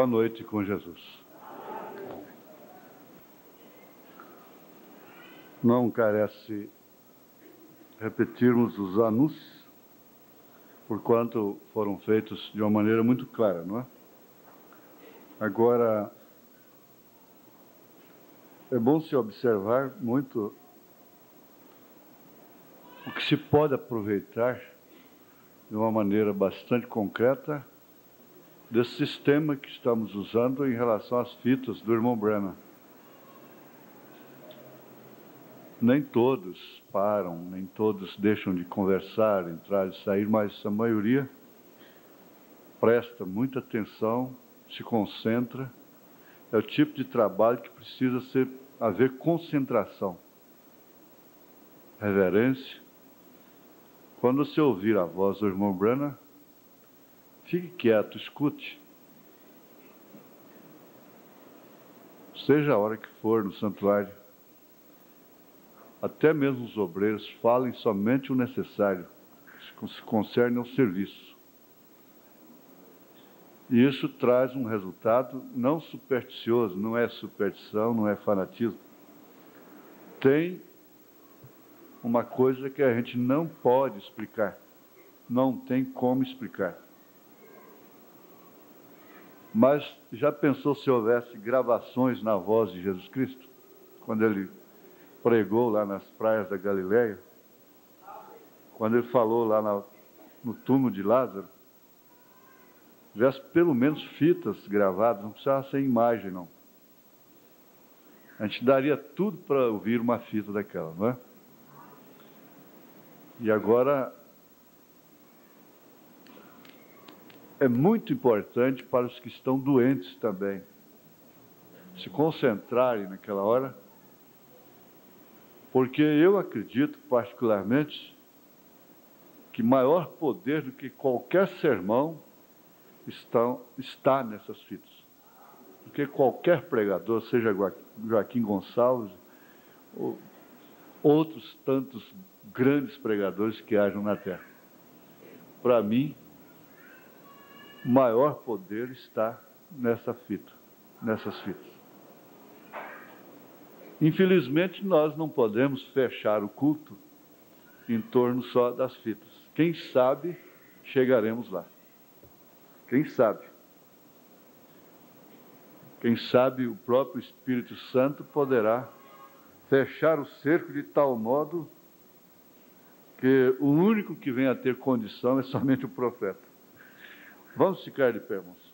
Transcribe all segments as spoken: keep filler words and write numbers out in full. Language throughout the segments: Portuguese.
Boa noite com Jesus. Não carece repetirmos os anúncios, porquanto foram feitos de uma maneira muito clara, não é? Agora, é bom se observar muito o que se pode aproveitar de uma maneira bastante concreta desse sistema que estamos usando em relação às fitas do irmão Branham. Nem todos param, nem todos deixam de conversar, entrar e sair, mas a maioria presta muita atenção, se concentra. É o tipo de trabalho que precisa ser, haver concentração, reverência. Quando você ouvir a voz do irmão Branham, fique quieto, escute. Seja a hora que for no santuário, até mesmo os obreiros falem somente o necessário, que se concerne ao serviço. E isso traz um resultado não supersticioso, não é superstição, não é fanatismo. Tem uma coisa que a gente não pode explicar, não tem como explicar. Mas já pensou se houvesse gravações na voz de Jesus Cristo? Quando ele pregou lá nas praias da Galileia, quando ele falou lá na, no túmulo de Lázaro, tivesse pelo menos fitas gravadas, não precisava ser imagem, não. A gente daria tudo para ouvir uma fita daquela, não é? E agora, é muito importante para os que estão doentes também se concentrarem naquela hora, porque eu acredito particularmente que maior poder do que qualquer sermão estão, está nessas fitas. Porque qualquer pregador, seja Joaquim Gonçalves, ou outros tantos grandes pregadores que hajam na terra, para mim, o maior poder está nessa fita, nessas fitas. Infelizmente, nós não podemos fechar o culto em torno só das fitas. Quem sabe chegaremos lá. Quem sabe? Quem sabe o próprio Espírito Santo poderá fechar o cerco de tal modo que o único que vem a ter condição é somente o profeta. Vamos ficar de pé, irmãos.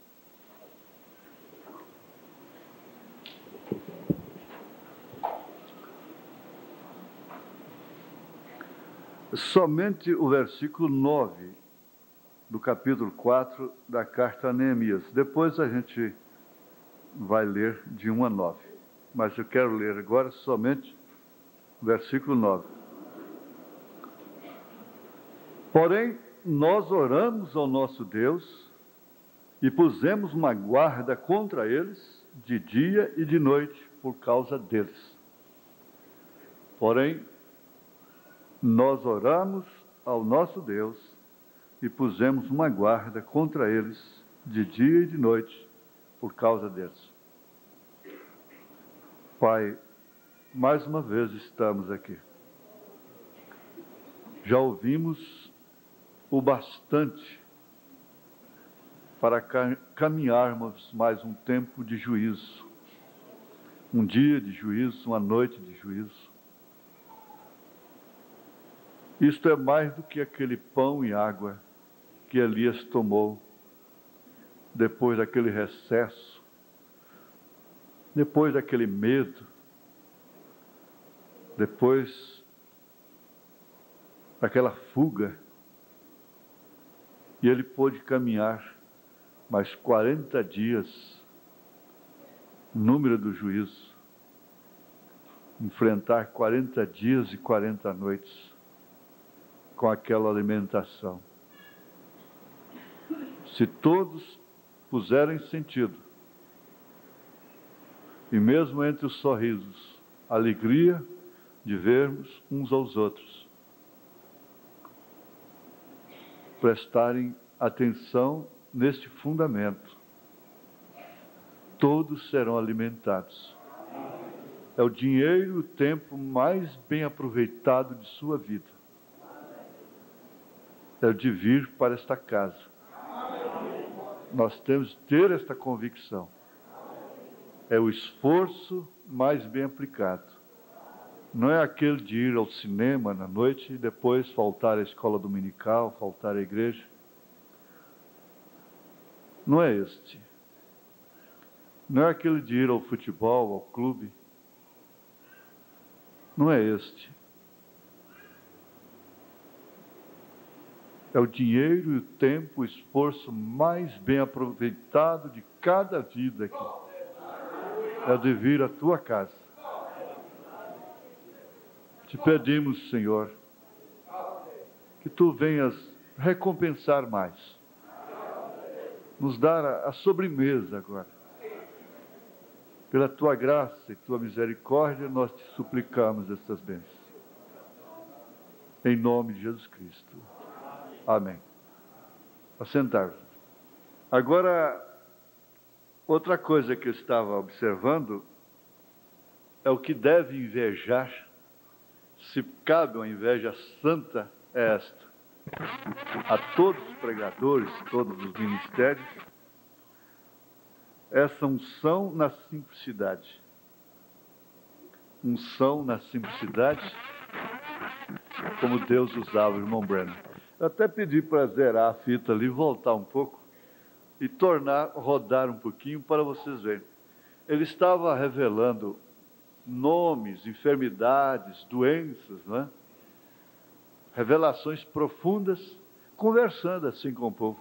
Somente o versículo nove do capítulo quatro da carta a Neemias. Depois a gente vai ler de um a nove. Mas eu quero ler agora somente o versículo nove. Porém, nós oramos ao nosso Deus e pusemos uma guarda contra eles de dia e de noite por causa deles. Porém, nós oramos ao nosso Deus e pusemos uma guarda contra eles de dia e de noite por causa deles. Pai, mais uma vez estamos aqui. Já ouvimos o bastante para caminharmos mais um tempo de juízo, um dia de juízo, uma noite de juízo. Isto é mais do que aquele pão e água que Elias tomou depois daquele recesso, depois daquele medo, depois daquela fuga. E ele pôde caminhar mais quarenta dias, número do juízo, enfrentar quarenta dias e quarenta noites com aquela alimentação. Se todos puserem sentido, e mesmo entre os sorrisos, alegria de vermos uns aos outros, prestarem atenção neste fundamento, todos serão alimentados. É o dinheiro e o tempo mais bem aproveitado de sua vida. É o de vir para esta casa. Nós temos de ter esta convicção. É o esforço mais bem aplicado. Não é aquele de ir ao cinema na noite e depois faltar à escola dominical, faltar à igreja. Não é este. Não é aquele de ir ao futebol, ao clube. Não é este. É o dinheiro e o tempo, o esforço mais bem aproveitado de cada vida aqui. É o de vir à tua casa. Te pedimos, Senhor, que Tu venhas recompensar mais. Nos dar a, a sobremesa agora. Pela Tua graça e Tua misericórdia, nós Te suplicamos estas bênçãos. Em nome de Jesus Cristo. Amém. Assentar-vos. Agora, outra coisa que eu estava observando é o que deve invejar, se cabe uma inveja santa, é esta. A todos os pregadores, todos os ministérios, essa unção na simplicidade. Unção na simplicidade, como Deus usava o irmão Brennan. Eu até pedi para zerar a fita ali, voltar um pouco e tornar, rodar um pouquinho para vocês verem. Ele estava revelando nomes, enfermidades, doenças, não é? Revelações profundas, conversando assim com o povo.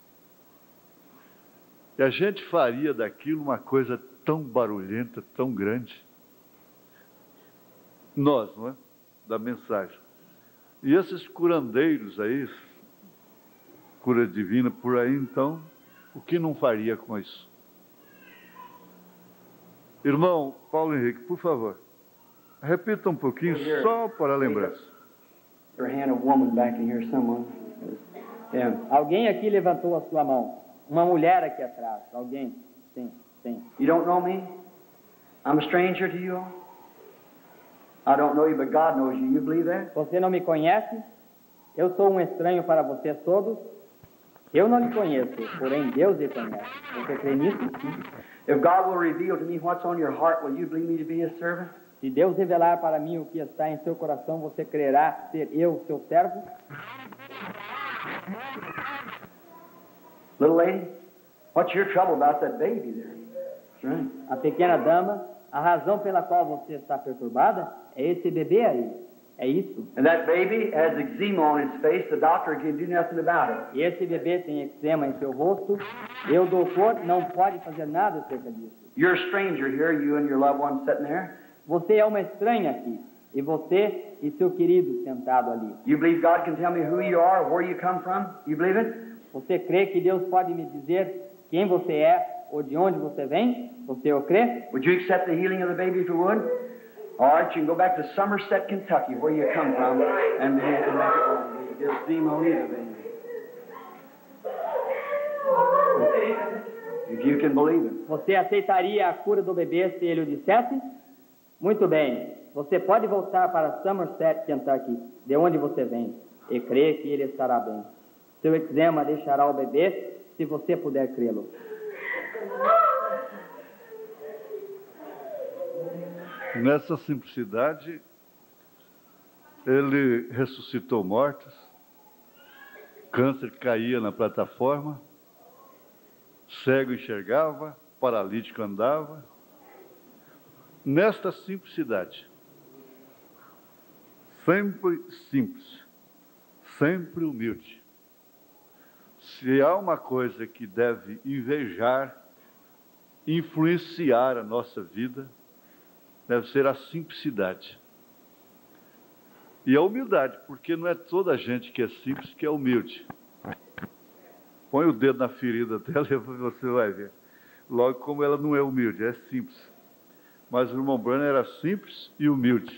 E a gente faria daquilo uma coisa tão barulhenta, tão grande. Nós, não é? Da mensagem. E esses curandeiros aí, cura divina por aí, então, o que não faria com isso? Irmão Paulo Henrique, por favor, repita um pouquinho só para a lembrança. É. Alguém aqui levantou a sua mão. Uma mulher aqui atrás. Alguém? Sim, sim. You don't know me? I'm a stranger to you all. I don't know you, but God knows you. You believe that? Você não me conhece? Eu sou um estranho para vocês todos. Eu não lhe conheço, porém Deus lhe conhece. Você crê nisso? If God will reveal to me what's on your heart, will you believe me to be His servant? Se Deus revelar para mim o que está em seu coração, você crerá ser eu, seu servo? Little lady, what's your trouble about that baby there? That's right. A pequena dama, a razão pela qual você está perturbada é esse bebê aí. É isso. And that baby has eczema on its face. The doctor can do nothing about it. E esse bebê tem eczema em seu rosto. E o doutor não pode fazer nada acerca disso. You're a stranger here, you and your loved one sitting there. Você é uma estranha aqui. E você e seu querido sentado ali. You believe God can tell me who you are, where you come from? You believe it? Você crê que Deus pode me dizer quem você é ou de onde você vem? Você o crê? Would you accept the healing of the baby if you would? All right, you can go back to Somerset, Kentucky, where you come from, and and there's eczema on the baby. If you can believe it. Você aceitaria a cura do bebê se ele o dissesse? Muito bem. Você pode voltar para Somerset, Kentucky, de onde você vem, e crê que ele estará bem. Seu eczema deixará o bebê, se você puder crê-lo. Nessa simplicidade, ele ressuscitou mortos, câncer caía na plataforma, cego enxergava, paralítico andava. Nesta simplicidade, sempre simples, sempre humilde. Se há uma coisa que deve invejar, influenciar a nossa vida, deve ser a simplicidade. E a humildade, porque não é toda a gente que é simples que é humilde. Põe o dedo na ferida dela e você vai ver. Logo, como ela não é humilde, é simples. Mas o irmão Branham era simples e humilde.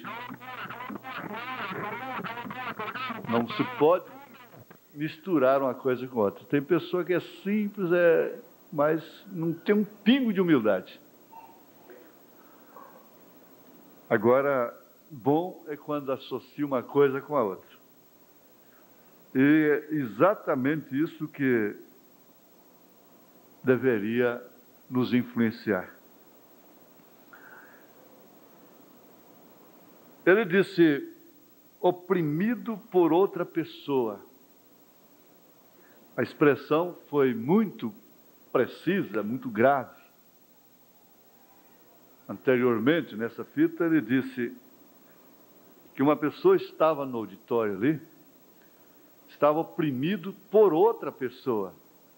Não se pode misturar uma coisa com outra. Tem pessoa que é simples, é mas não tem um pingo de humildade. Agora, bom é quando associa uma coisa com a outra. E é exatamente isso que deveria nos influenciar. Ele disse, oprimido por outra pessoa. A expressão foi muito precisa, muito grave. Anteriormente, nessa fita, ele disse que uma pessoa estava no auditório ali, estava oprimido por outra pessoa.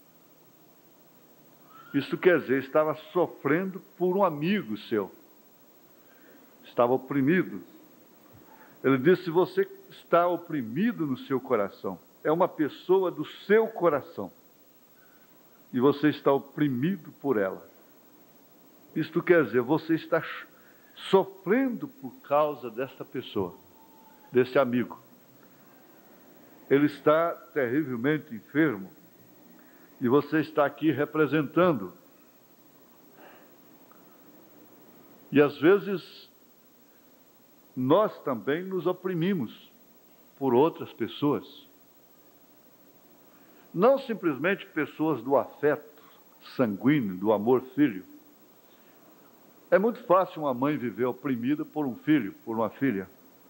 Isso quer dizer, estava sofrendo por um amigo seu. Estava oprimido. Ele disse, você está oprimido no seu coração. É uma pessoa do seu coração. E você está oprimido por ela. Isto quer dizer, você está sofrendo por causa desta pessoa, desse amigo. Ele está terrivelmente enfermo e você está aqui representando. E às vezes nós também nos oprimimos por outras pessoas. Não simplesmente pessoas do afeto sanguíneo, do amor filho. É muito fácil uma mãe viver oprimida por um filho, por uma filha.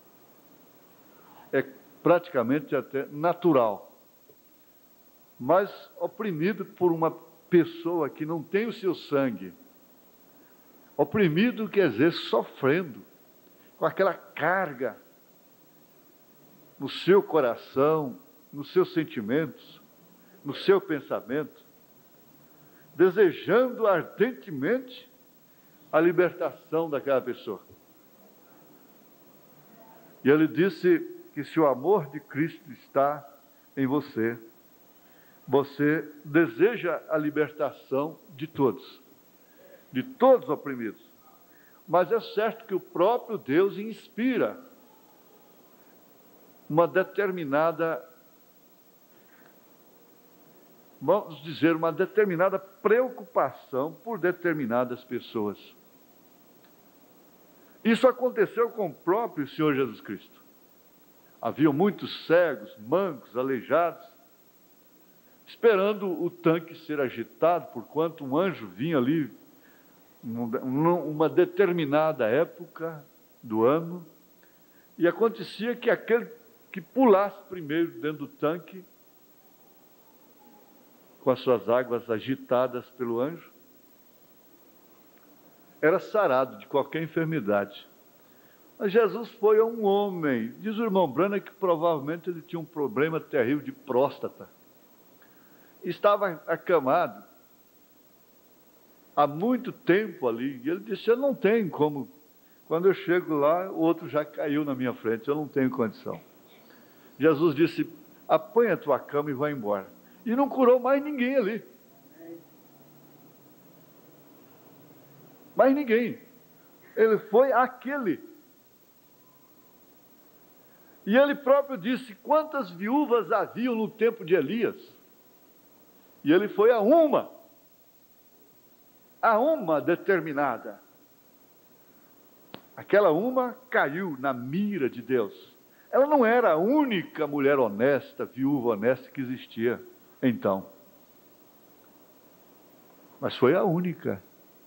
É praticamente até natural. Mas oprimido por uma pessoa que não tem o seu sangue. Oprimido quer dizer sofrendo, com aquela carga no seu coração, nos seus sentimentos, no seu pensamento, desejando ardentemente a libertação daquela pessoa. E ele disse que se o amor de Cristo está em você, você deseja a libertação de todos, de todos os oprimidos. Mas é certo que o próprio Deus inspira uma determinada, vamos dizer, uma determinada preocupação por determinadas pessoas. Isso aconteceu com o próprio Senhor Jesus Cristo. Havia muitos cegos, mancos, aleijados, esperando o tanque ser agitado, porquanto um anjo vinha ali, numa determinada época do ano, e acontecia que aquele que pulasse primeiro dentro do tanque, com as suas águas agitadas pelo anjo, era sarado de qualquer enfermidade. Mas Jesus foi a um homem, diz o irmão Branham que provavelmente ele tinha um problema terrível de próstata. Estava acamado há muito tempo ali, e ele disse, eu não tenho como, quando eu chego lá, o outro já caiu na minha frente, eu não tenho condição. Jesus disse, apanha a tua cama e vai embora. E não curou mais ninguém ali. Mais ninguém. Ele foi aquele. E ele próprio disse, quantas viúvas haviam no tempo de Elias? E ele foi a uma. A uma determinada. Aquela uma caiu na mira de Deus. Ela não era a única mulher honesta, viúva honesta que existia então. Mas foi a única.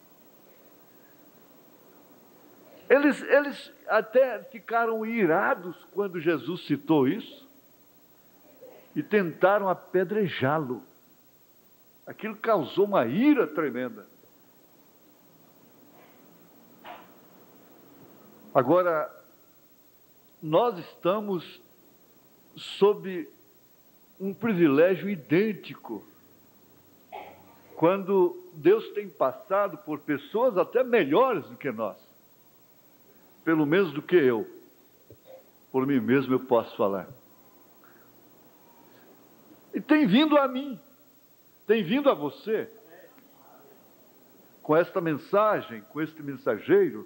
Eles, eles até ficaram irados quando Jesus citou isso e tentaram apedrejá-lo. Aquilo causou uma ira tremenda. Agora, nós estamos sob um privilégio idêntico quando Deus tem passado por pessoas até melhores do que nós, pelo menos do que eu. Por mim mesmo eu posso falar. E tem vindo a mim, tem vindo a você, com esta mensagem, com este mensageiro.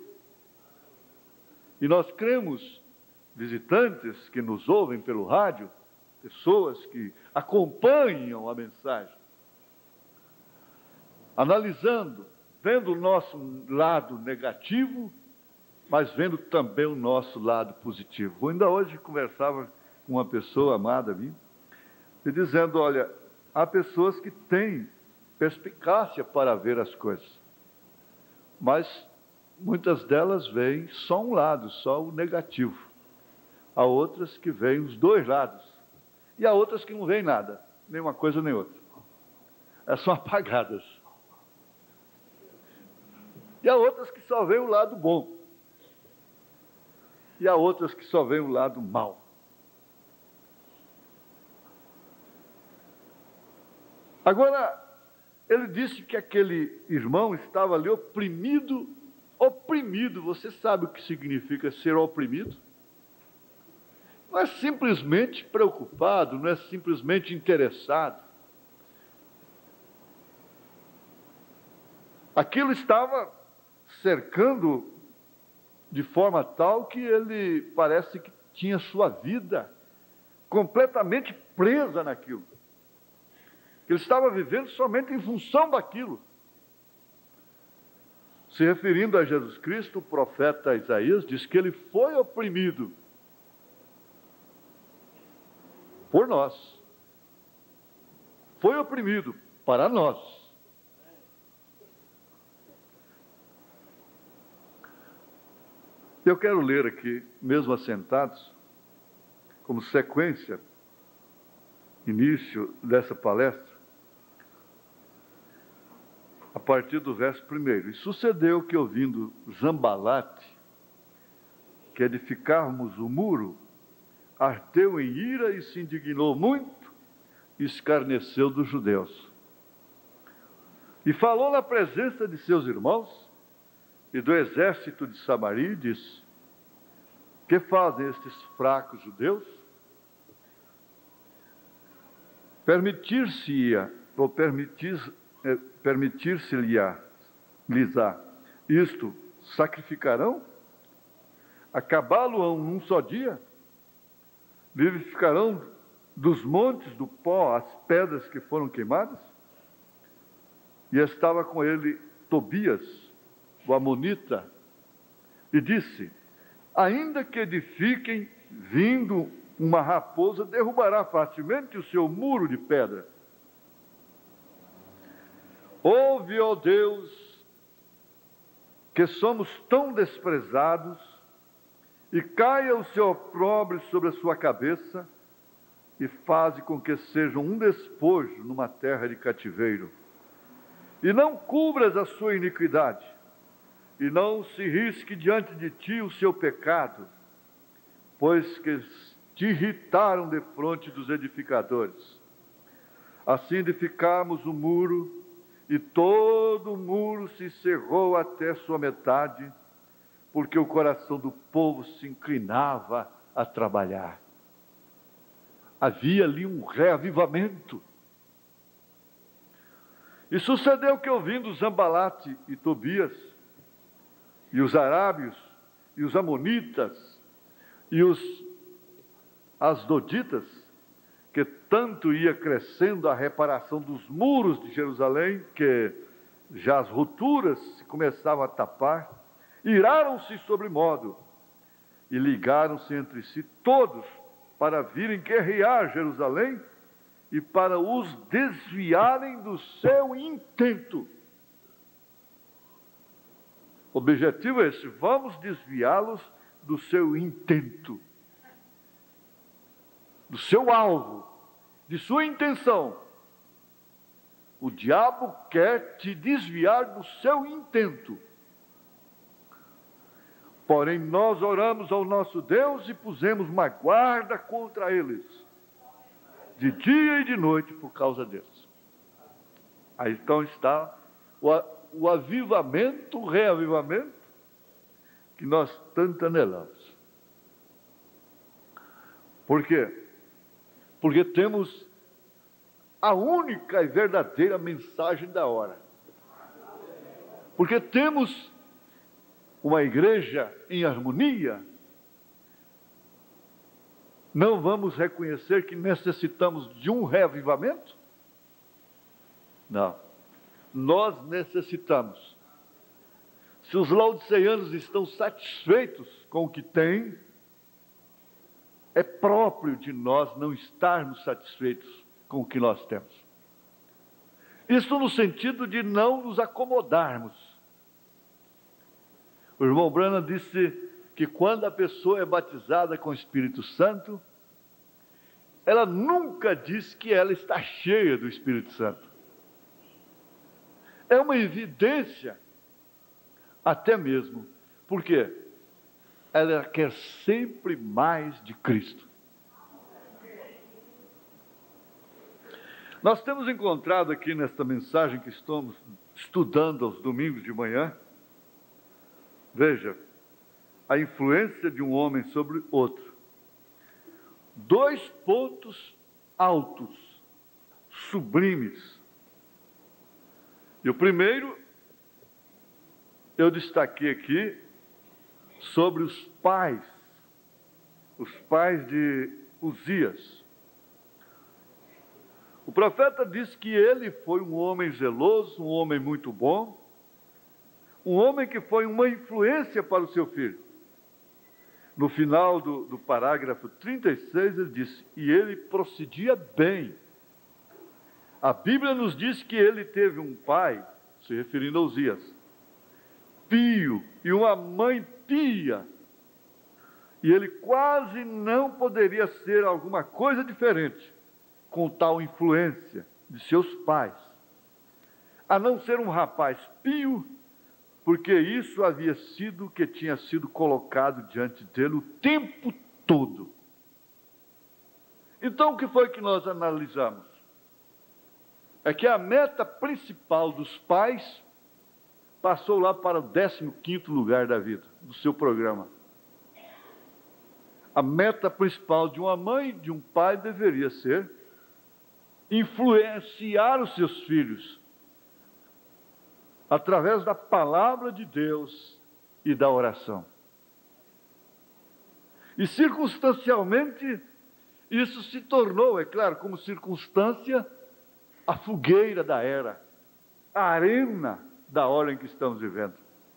E nós cremos, visitantes que nos ouvem pelo rádio, pessoas que acompanham a mensagem, analisando, vendo o nosso lado negativo, mas vendo também o nosso lado positivo. Eu ainda hoje conversava com uma pessoa amada minha, e dizendo, olha, há pessoas que têm perspicácia para ver as coisas, mas muitas delas veem só um lado, só o negativo. Há outras que veem os dois lados, e há outras que não veem nada, nem uma coisa nem outra. Elas são apagadas. E há outras que só veem o lado bom. E há outras que só veem o lado mau. Agora, ele disse que aquele irmão estava ali oprimido, oprimido. Você sabe o que significa ser oprimido? Não é simplesmente preocupado, não é simplesmente interessado. Aquilo estava cercando de forma tal que ele parece que tinha sua vida completamente presa naquilo. Ele estava vivendo somente em função daquilo. Se referindo a Jesus Cristo, o profeta Isaías diz que ele foi oprimido por nós. Foi oprimido para nós. Eu quero ler aqui, mesmo assentados, como sequência, início dessa palestra, a partir do verso primeiro. E sucedeu que, ouvindo Zambalate, que edificáramos o muro, ardeu em ira e se indignou muito, e escarneceu dos judeus. E falou na presença de seus irmãos e do exército de Samaria, e disse: que fazem estes fracos judeus? Permitir-se-ia, ou permitir, eh, permitir-se-lhes isto, sacrificarão? Acabá-lo-ão num só dia? Vivificarão dos montes do pó as pedras que foram queimadas? E estava com ele Tobias, o amonita, e disse: ainda que edifiquem, vindo uma raposa, derrubará facilmente o seu muro de pedra. Ouve, ó Deus, que somos tão desprezados, e caia o seu opróbrio sobre a sua cabeça, e faze com que sejam um despojo numa terra de cativeiro. E não cubras a sua iniquidade, e não se risque diante de ti o seu pecado, pois que te irritaram defronte dos edificadores. Assim edificamos o muro, e todo o muro se cerrou até sua metade, porque o coração do povo se inclinava a trabalhar. Havia ali um reavivamento. E sucedeu que, ouvindo Zambalate e Tobias, e os arábios, e os amonitas, e os asdoditas, que tanto ia crescendo a reparação dos muros de Jerusalém, que já as rupturas se começavam a tapar, iraram-se sobre modo, e ligaram-se entre si todos, para virem guerrear Jerusalém, e para os desviarem do seu intento. O objetivo é esse: vamos desviá-los do seu intento, do seu alvo, de sua intenção. O diabo quer te desviar do seu intento. Porém, nós oramos ao nosso Deus e pusemos uma guarda contra eles, de dia e de noite, por causa deles. Aí então está o o avivamento, o reavivamento, que nós tanto anelamos. Por quê? Porque temos a única e verdadeira mensagem da hora. Porque temos uma igreja em harmonia. Não vamos reconhecer que necessitamos de um reavivamento? Não. nós necessitamos. Se os laodiceanos estão satisfeitos com o que têm, é próprio de nós não estarmos satisfeitos com o que nós temos. Isso no sentido de não nos acomodarmos. O irmão Branham disse que quando a pessoa é batizada com o Espírito Santo, ela nunca diz que ela está cheia do Espírito Santo. É uma evidência, até mesmo, porque ela quer sempre mais de Cristo. Nós temos encontrado aqui nesta mensagem que estamos estudando aos domingos de manhã, veja, a influência de um homem sobre outro. Dois pontos altos, sublimes. E o primeiro, eu destaquei aqui, sobre os pais, os pais de Uzias. O profeta diz que ele foi um homem zeloso, um homem muito bom, um homem que foi uma influência para o seu filho. No final do, do parágrafo trinta e seis, ele disse, e ele procedia bem. A Bíblia nos diz que ele teve um pai, se referindo a Uzias, pio, e uma mãe pia. E ele quase não poderia ser alguma coisa diferente com tal influência de seus pais, a não ser um rapaz pio, porque isso havia sido o que tinha sido colocado diante dele o tempo todo. Então, o que foi que nós analisamos? É que a meta principal dos pais passou lá para o décimo quinto lugar da vida, do seu programa. A meta principal de uma mãe, de um pai, deveria ser influenciar os seus filhos através da palavra de Deus e da oração. E circunstancialmente, isso se tornou, é claro, como circunstância, a fogueira da era, a arena da hora em que estamos vivendo.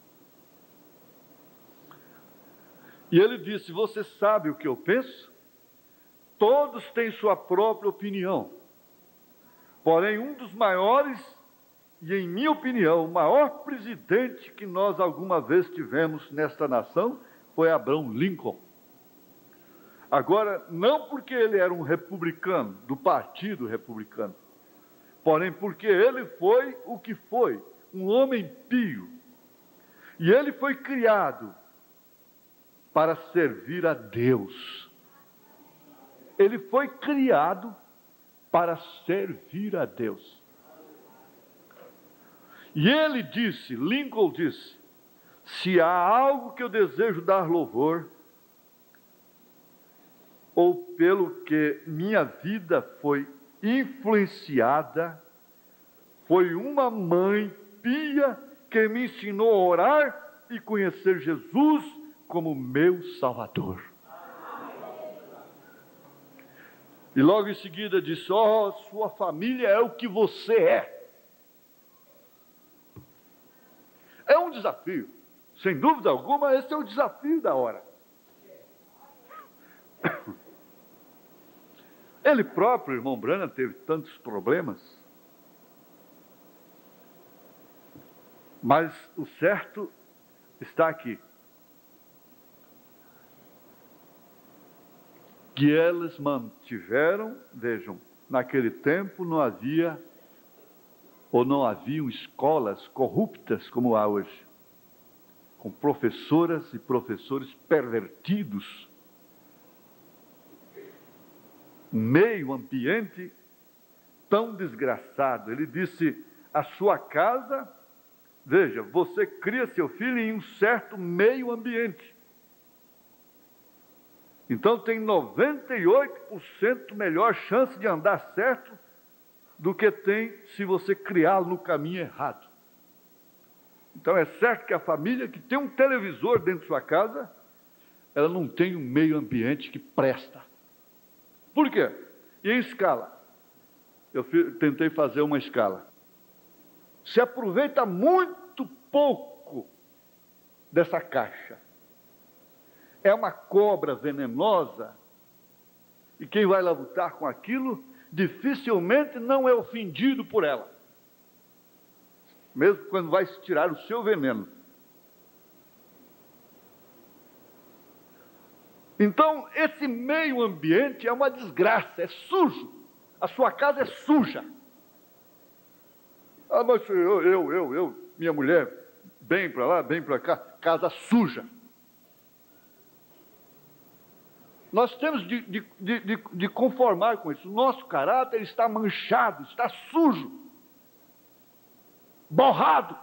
E ele disse, você sabe o que eu penso? Todos têm sua própria opinião. Porém, um dos maiores, e em minha opinião, o maior presidente que nós alguma vez tivemos nesta nação, foi Abraham Lincoln. Agora, não porque ele era um republicano, do Partido Republicano, porém porque ele foi o que foi, um homem pio. E ele foi criado para servir a Deus. Ele foi criado para servir a Deus. E ele disse, Lincoln disse, se há algo que eu desejo dar louvor, ou pelo que minha vida foi influenciada, foi uma mãe pia que me ensinou a orar e conhecer Jesus como meu Salvador. E logo em seguida disse, ó, oh, sua família é o que você é. É um desafio, sem dúvida alguma, esse é o desafio da hora. Ele próprio, irmão Branham, teve tantos problemas, mas o certo está aqui. Que eles mantiveram, vejam, naquele tempo não havia, ou não haviam escolas corruptas como há hoje, com professoras e professores pervertidos, um meio ambiente tão desgraçado. Ele disse, a sua casa, veja, você cria seu filho em um certo meio ambiente. Então tem noventa e oito por cento melhor chance de andar certo do que tem se você criá-lo no caminho errado. Então é certo que a família que tem um televisor dentro de sua casa, ela não tem um meio ambiente que presta. Por quê? E em escala? Eu tentei fazer uma escala. se aproveita muito pouco dessa caixa. É uma cobra venenosa, e quem vai lá lutar com aquilo, dificilmente não é ofendido por ela, mesmo quando vai tirar o seu veneno. Então, esse meio ambiente é uma desgraça, é sujo. A sua casa é suja. Ah, mas eu, eu, eu, eu minha mulher, bem para lá, bem para cá, casa suja. Nós temos de, de, de, de conformar com isso. Nosso caráter está manchado, está sujo, borrado.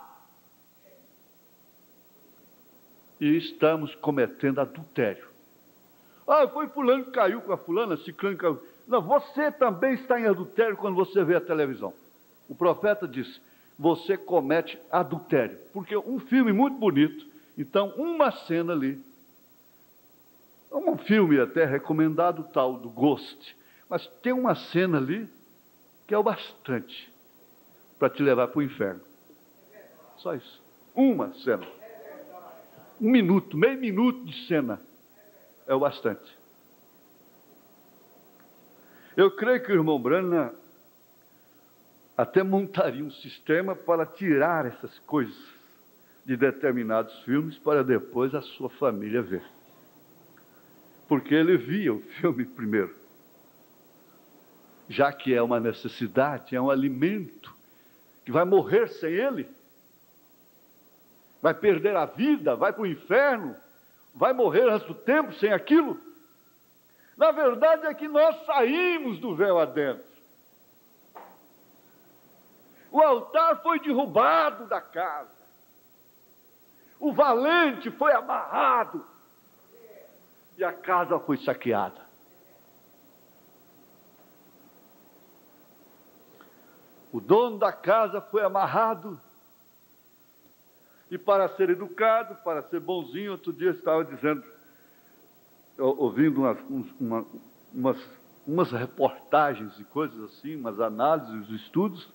E estamos cometendo adultério. Ah, foi fulano que caiu com a fulana, ciclano que caiu. Não, você também está em adultério quando você vê a televisão. O profeta disse, você comete adultério. Porque um filme muito bonito, então uma cena ali, um filme até recomendado tal, do Ghost, mas tem uma cena ali que é o bastante para te levar para o inferno. Só isso. Uma cena. Um minuto, meio minuto de cena. É o bastante. Eu creio que o irmão Branham até montaria um sistema para tirar essas coisas de determinados filmes para depois a sua família ver. Porque ele via o filme primeiro. Já que é uma necessidade, é um alimento que vai morrer sem ele, vai perder a vida, vai para o inferno, vai morrer antes do tempo sem aquilo. Na verdade é que nós saímos do véu adentro. O altar foi derrubado da casa. O valente foi amarrado. E a casa foi saqueada. O dono da casa foi amarrado. E para ser educado, para ser bonzinho, outro dia eu estava dizendo, ouvindo umas, uma, umas, umas reportagens e coisas assim, umas análises, estudos.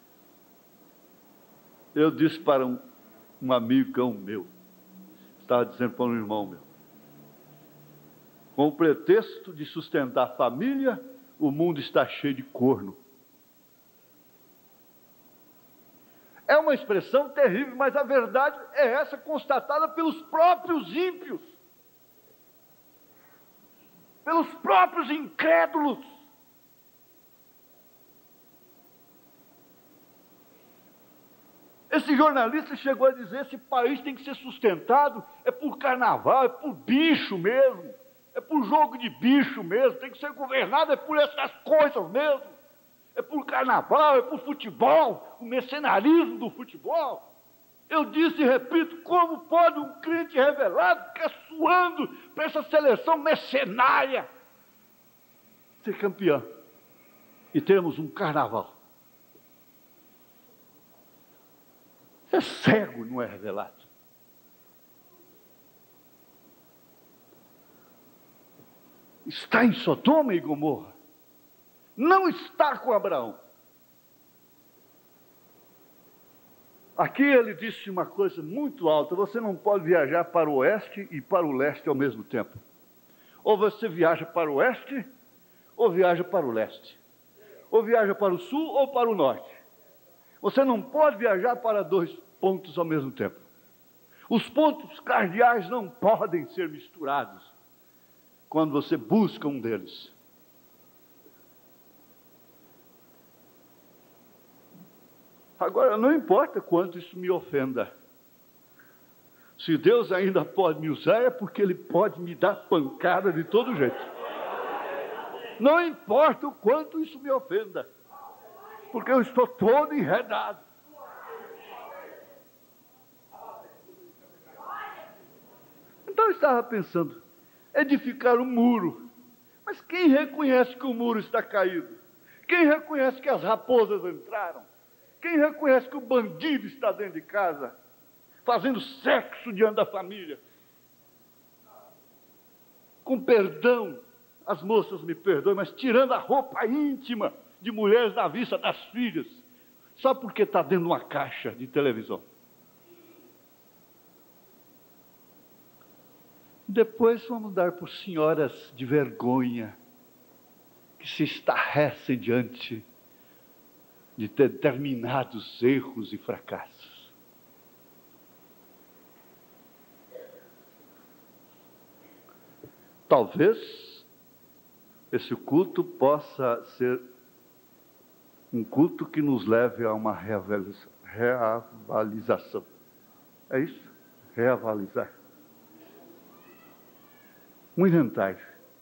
Eu disse para um, um amigão meu, estava dizendo para um irmão meu, com o pretexto de sustentar a família, o mundo está cheio de corno. É uma expressão terrível, mas a verdade é essa, constatada pelos próprios ímpios, pelos próprios incrédulos. Esse jornalista chegou a dizer, esse país tem que ser sustentado, é por carnaval, é por bicho mesmo, é por jogo de bicho mesmo, tem que ser governado, é por essas coisas mesmo. É por carnaval, é por futebol, o mercenarismo do futebol. Eu disse e repito, como pode um crente revelado ficar suando para essa seleção mercenária ser campeã e termos um carnaval? Você é cego, não é revelado. Está em Sodoma e Gomorra. Não está com Abraão. Aqui ele disse uma coisa muito alta, você não pode viajar para o oeste e para o leste ao mesmo tempo. Ou você viaja para o oeste, ou viaja para o leste. Ou viaja para o sul ou para o norte. Você não pode viajar para dois pontos ao mesmo tempo. Os pontos cardeais não podem ser misturados quando você busca um deles. Agora, não importa quanto isso me ofenda. Se Deus ainda pode me usar, é porque Ele pode me dar pancada de todo jeito. Não importa o quanto isso me ofenda, porque eu estou todo enredado. Então eu estava pensando, edificar um muro. Mas quem reconhece que o muro está caído? Quem reconhece que as raposas entraram? Quem reconhece que o bandido está dentro de casa, fazendo sexo diante da família? Com perdão, as moças me perdoem, mas tirando a roupa íntima de mulheres na vista das filhas, só porque está dentro de uma caixa de televisão. Depois vamos dar por senhoras de vergonha, que se estarrecem diante de determinados erros e fracassos. Talvez esse culto possa ser um culto que nos leve a uma reavaliação. É isso? Reavalizar. Um inventário.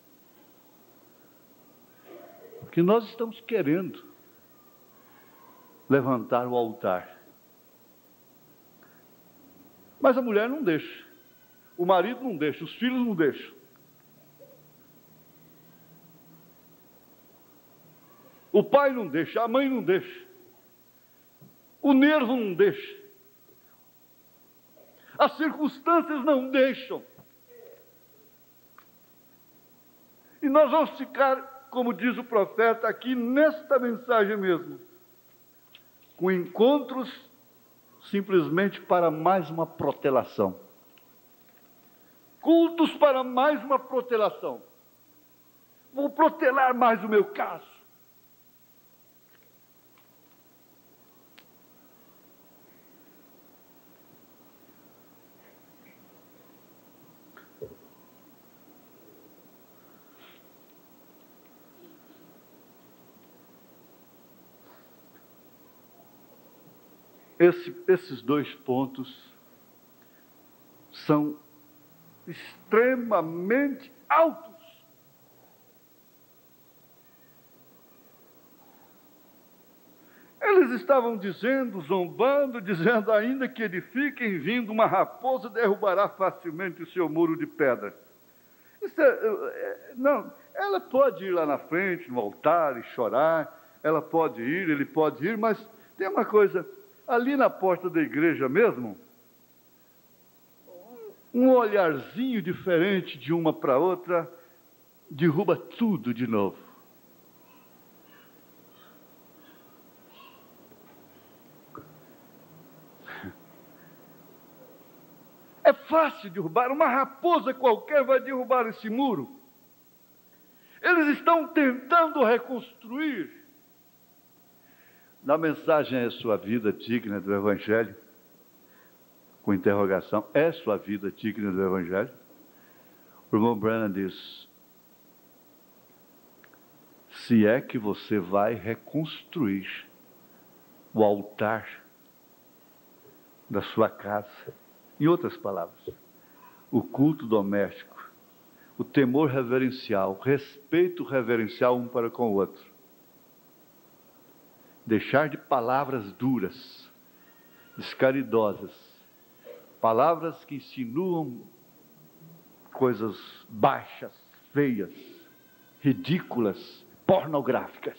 Porque nós estamos querendo levantar o altar. Mas a mulher não deixa. O marido não deixa, os filhos não deixam. O pai não deixa, a mãe não deixa. O nervo não deixa. As circunstâncias não deixam. E nós vamos ficar, como diz o profeta aqui, nesta mensagem mesmo, com encontros simplesmente para mais uma protelação. Cultos para mais uma protelação. Vou protelar mais o meu caso. Esse, esses dois pontos são extremamente altos. Eles estavam dizendo, zombando, dizendo ainda que edifiquem, vindo uma raposa derrubará facilmente o seu muro de pedra. Isso é, é, não, ela pode ir lá na frente, no altar e chorar, ela pode ir, ele pode ir, mas tem uma coisa... Ali na porta da igreja mesmo, um olharzinho diferente de uma para outra, derruba tudo de novo. É fácil derrubar, uma raposa qualquer vai derrubar esse muro. Eles estão tentando reconstruir. Na mensagem é sua vida digna do Evangelho? Com interrogação, é sua vida digna do Evangelho? O irmão Branham diz, se é que você vai reconstruir o altar da sua casa, em outras palavras, o culto doméstico, o temor reverencial, o respeito reverencial um para com o outro, deixar de palavras duras, descaridosas, palavras que insinuam coisas baixas, feias, ridículas, pornográficas.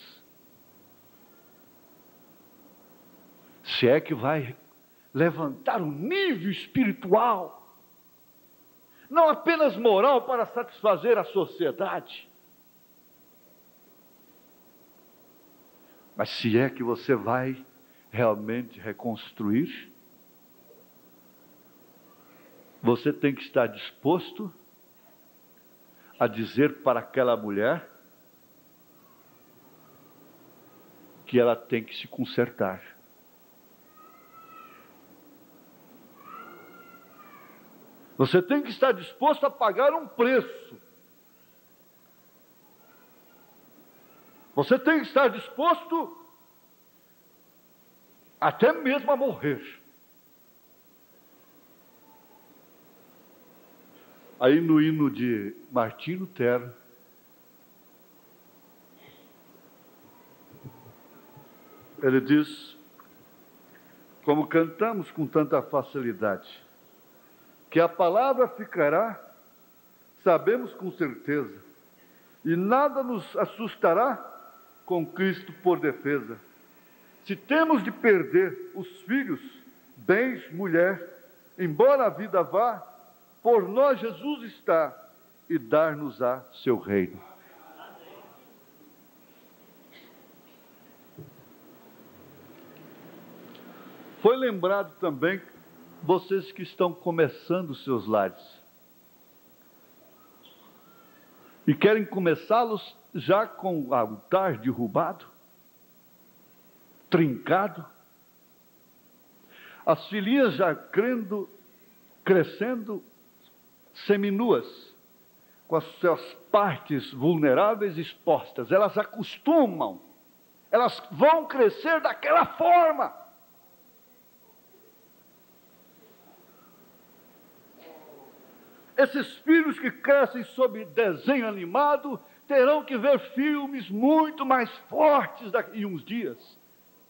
Se é que vai levantar o nível espiritual, não apenas moral para satisfazer a sociedade, mas se é que você vai realmente reconstruir, você tem que estar disposto a dizer para aquela mulher que ela tem que se consertar. Você tem que estar disposto a pagar um preço. Você tem que estar disposto até mesmo a morrer. Aí no hino de Martim Lutero, ele diz, como cantamos com tanta facilidade, que a palavra ficará, sabemos com certeza, e nada nos assustará com Cristo por defesa. Se temos de perder os filhos, bens, mulher, embora a vida vá, por nós Jesus está, e dar-nos-á seu reino. Foi lembrado também vocês que estão começando os seus lares e querem começá-los já com o altar derrubado, trincado, as filhinhas já crendo, crescendo seminuas, com as suas partes vulneráveis expostas. Elas acostumam, elas vão crescer daquela forma. Esses filhos que crescem sob desenho animado terão que ver filmes muito mais fortes daqui a uns dias.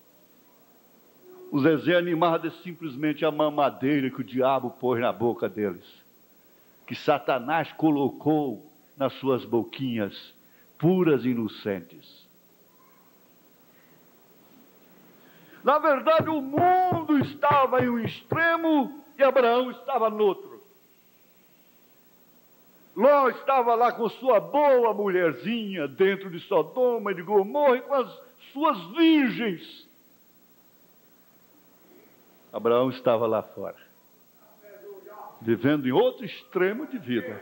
O desenho animado é simplesmente a mamadeira que o diabo pôs na boca deles, que Satanás colocou nas suas boquinhas puras e inocentes. Na verdade, o mundo estava em um extremo e Abraão estava no outro. Ló estava lá com sua boa mulherzinha dentro de Sodoma e de Gomorra e com as suas virgens. Abraão estava lá fora, vivendo em outro extremo de vida.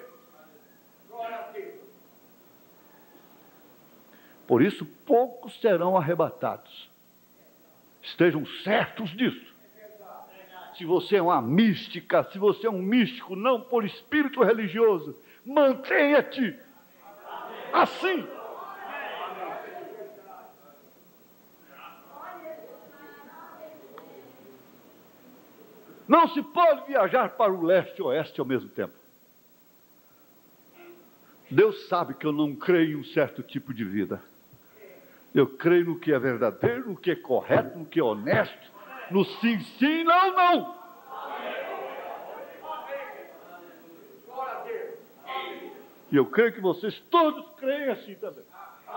Por isso, poucos serão arrebatados. Estejam certos disso. Se você é uma mística, se você é um místico, não por espírito religioso, mantenha-te assim. Não se pode viajar para o leste e oeste ao mesmo tempo. Deus sabe que eu não creio em um certo tipo de vida. Eu creio no que é verdadeiro, no que é correto, no que é honesto, no sim, sim, não, não. E eu creio que vocês todos creem assim também.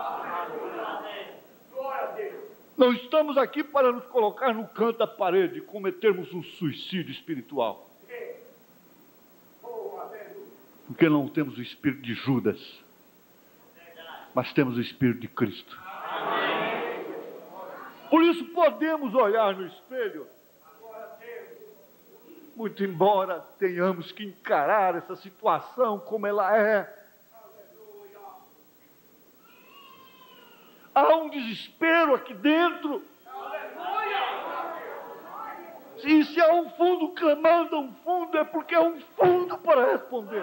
Não estamos aqui para nos colocar no canto da parede e cometermos um suicídio espiritual. Porque não temos o espírito de Judas, mas temos o espírito de Cristo. Por isso podemos olhar no espelho, muito embora tenhamos que encarar essa situação como ela é. Há um desespero aqui dentro. E se há um fundo clamando a um fundo, é porque há um fundo para responder.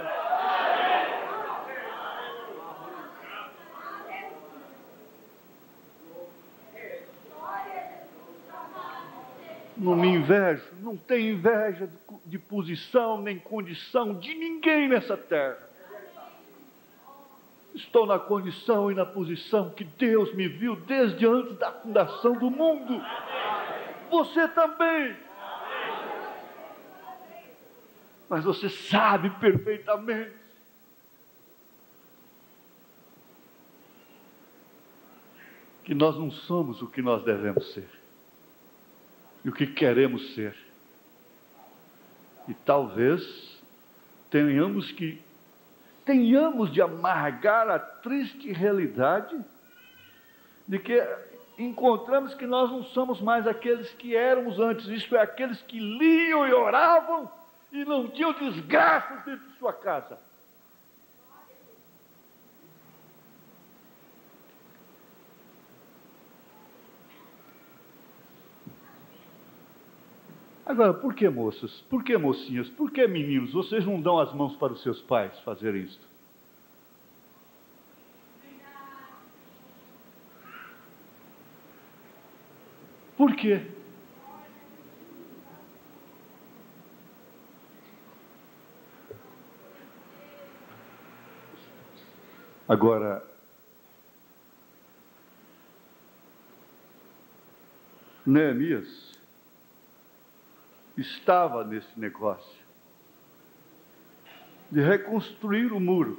Não me invejo, não tenho inveja de, de posição nem condição de ninguém nessa terra. Estou na condição e na posição que Deus me viu desde antes da fundação do mundo. Você também. Mas você sabe perfeitamente que nós não somos o que nós devemos ser e o que queremos ser. E talvez tenhamos que tenhamos de amargar a triste realidade de que encontramos que nós não somos mais aqueles que éramos antes, isto é, aqueles que liam e oravam e não tinham desgraças dentro de sua casa. Agora, por que moças? Por que mocinhas? Por que meninos? Vocês não dão as mãos para os seus pais fazerem isto? Por quê? Agora, Neemias estava nesse negócio de reconstruir o muro.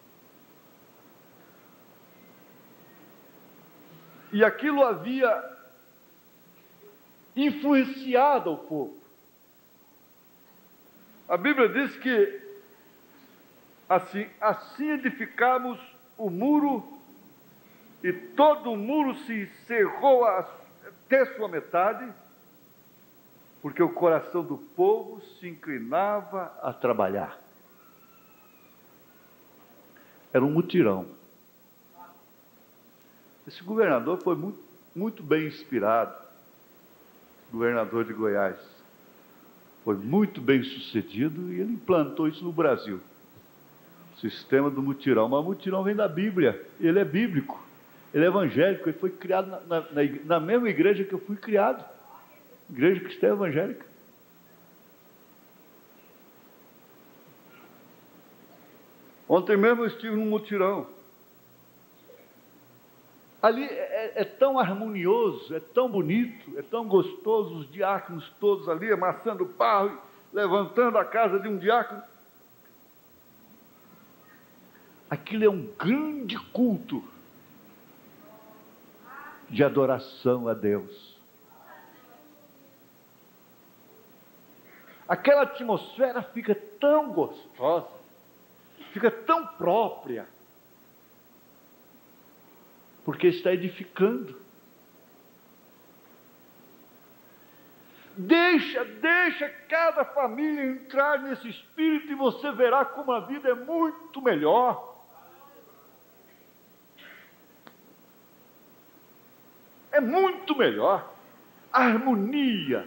E aquilo havia influenciado o povo. A Bíblia diz que assim, assim edificamos o muro e todo o muro se encerrou até sua metade. porque o coração do povo se inclinava a trabalhar. Era um mutirão. Esse governador foi muito, muito bem inspirado, governador de Goiás. Foi muito bem sucedido e ele implantou isso no Brasil. O sistema do mutirão. Mas o mutirão vem da Bíblia, ele é bíblico, ele é evangélico, ele foi criado na, na, na mesma igreja que eu fui criado, igreja cristã evangélica. Ontem mesmo eu estive num mutirão. Ali é, é tão harmonioso, é tão bonito, é tão gostoso, os diáconos todos ali amassando barro, levantando a casa de um diácono. Aquilo é um grande culto de adoração a Deus. Aquela atmosfera fica tão gostosa, fica tão própria, porque está edificando. Deixa, deixa cada família entrar nesse espírito e você verá como a vida é muito melhor. É muito melhor. A harmonia.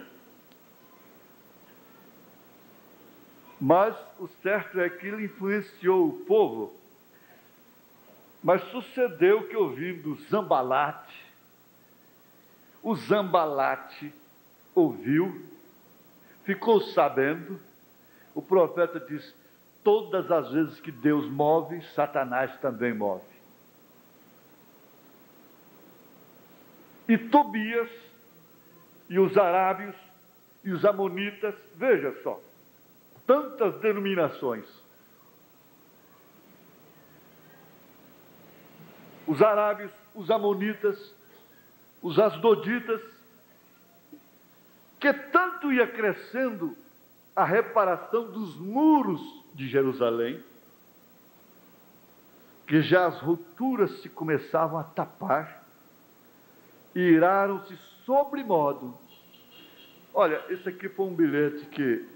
Mas o certo é que ele influenciou o povo. Mas sucedeu que, ouvindo Zambalate, o Zambalate ouviu, ficou sabendo. O profeta diz: todas as vezes que Deus move, Satanás também move. E Tobias, e os arábios, e os amonitas, veja só, tantas denominações. Os arábios, os amonitas, os asdoditas, que tanto ia crescendo a reparação dos muros de Jerusalém, que já as rupturas se começavam a tapar, e iraram-se sobremodo. Olha, esse aqui foi um bilhete que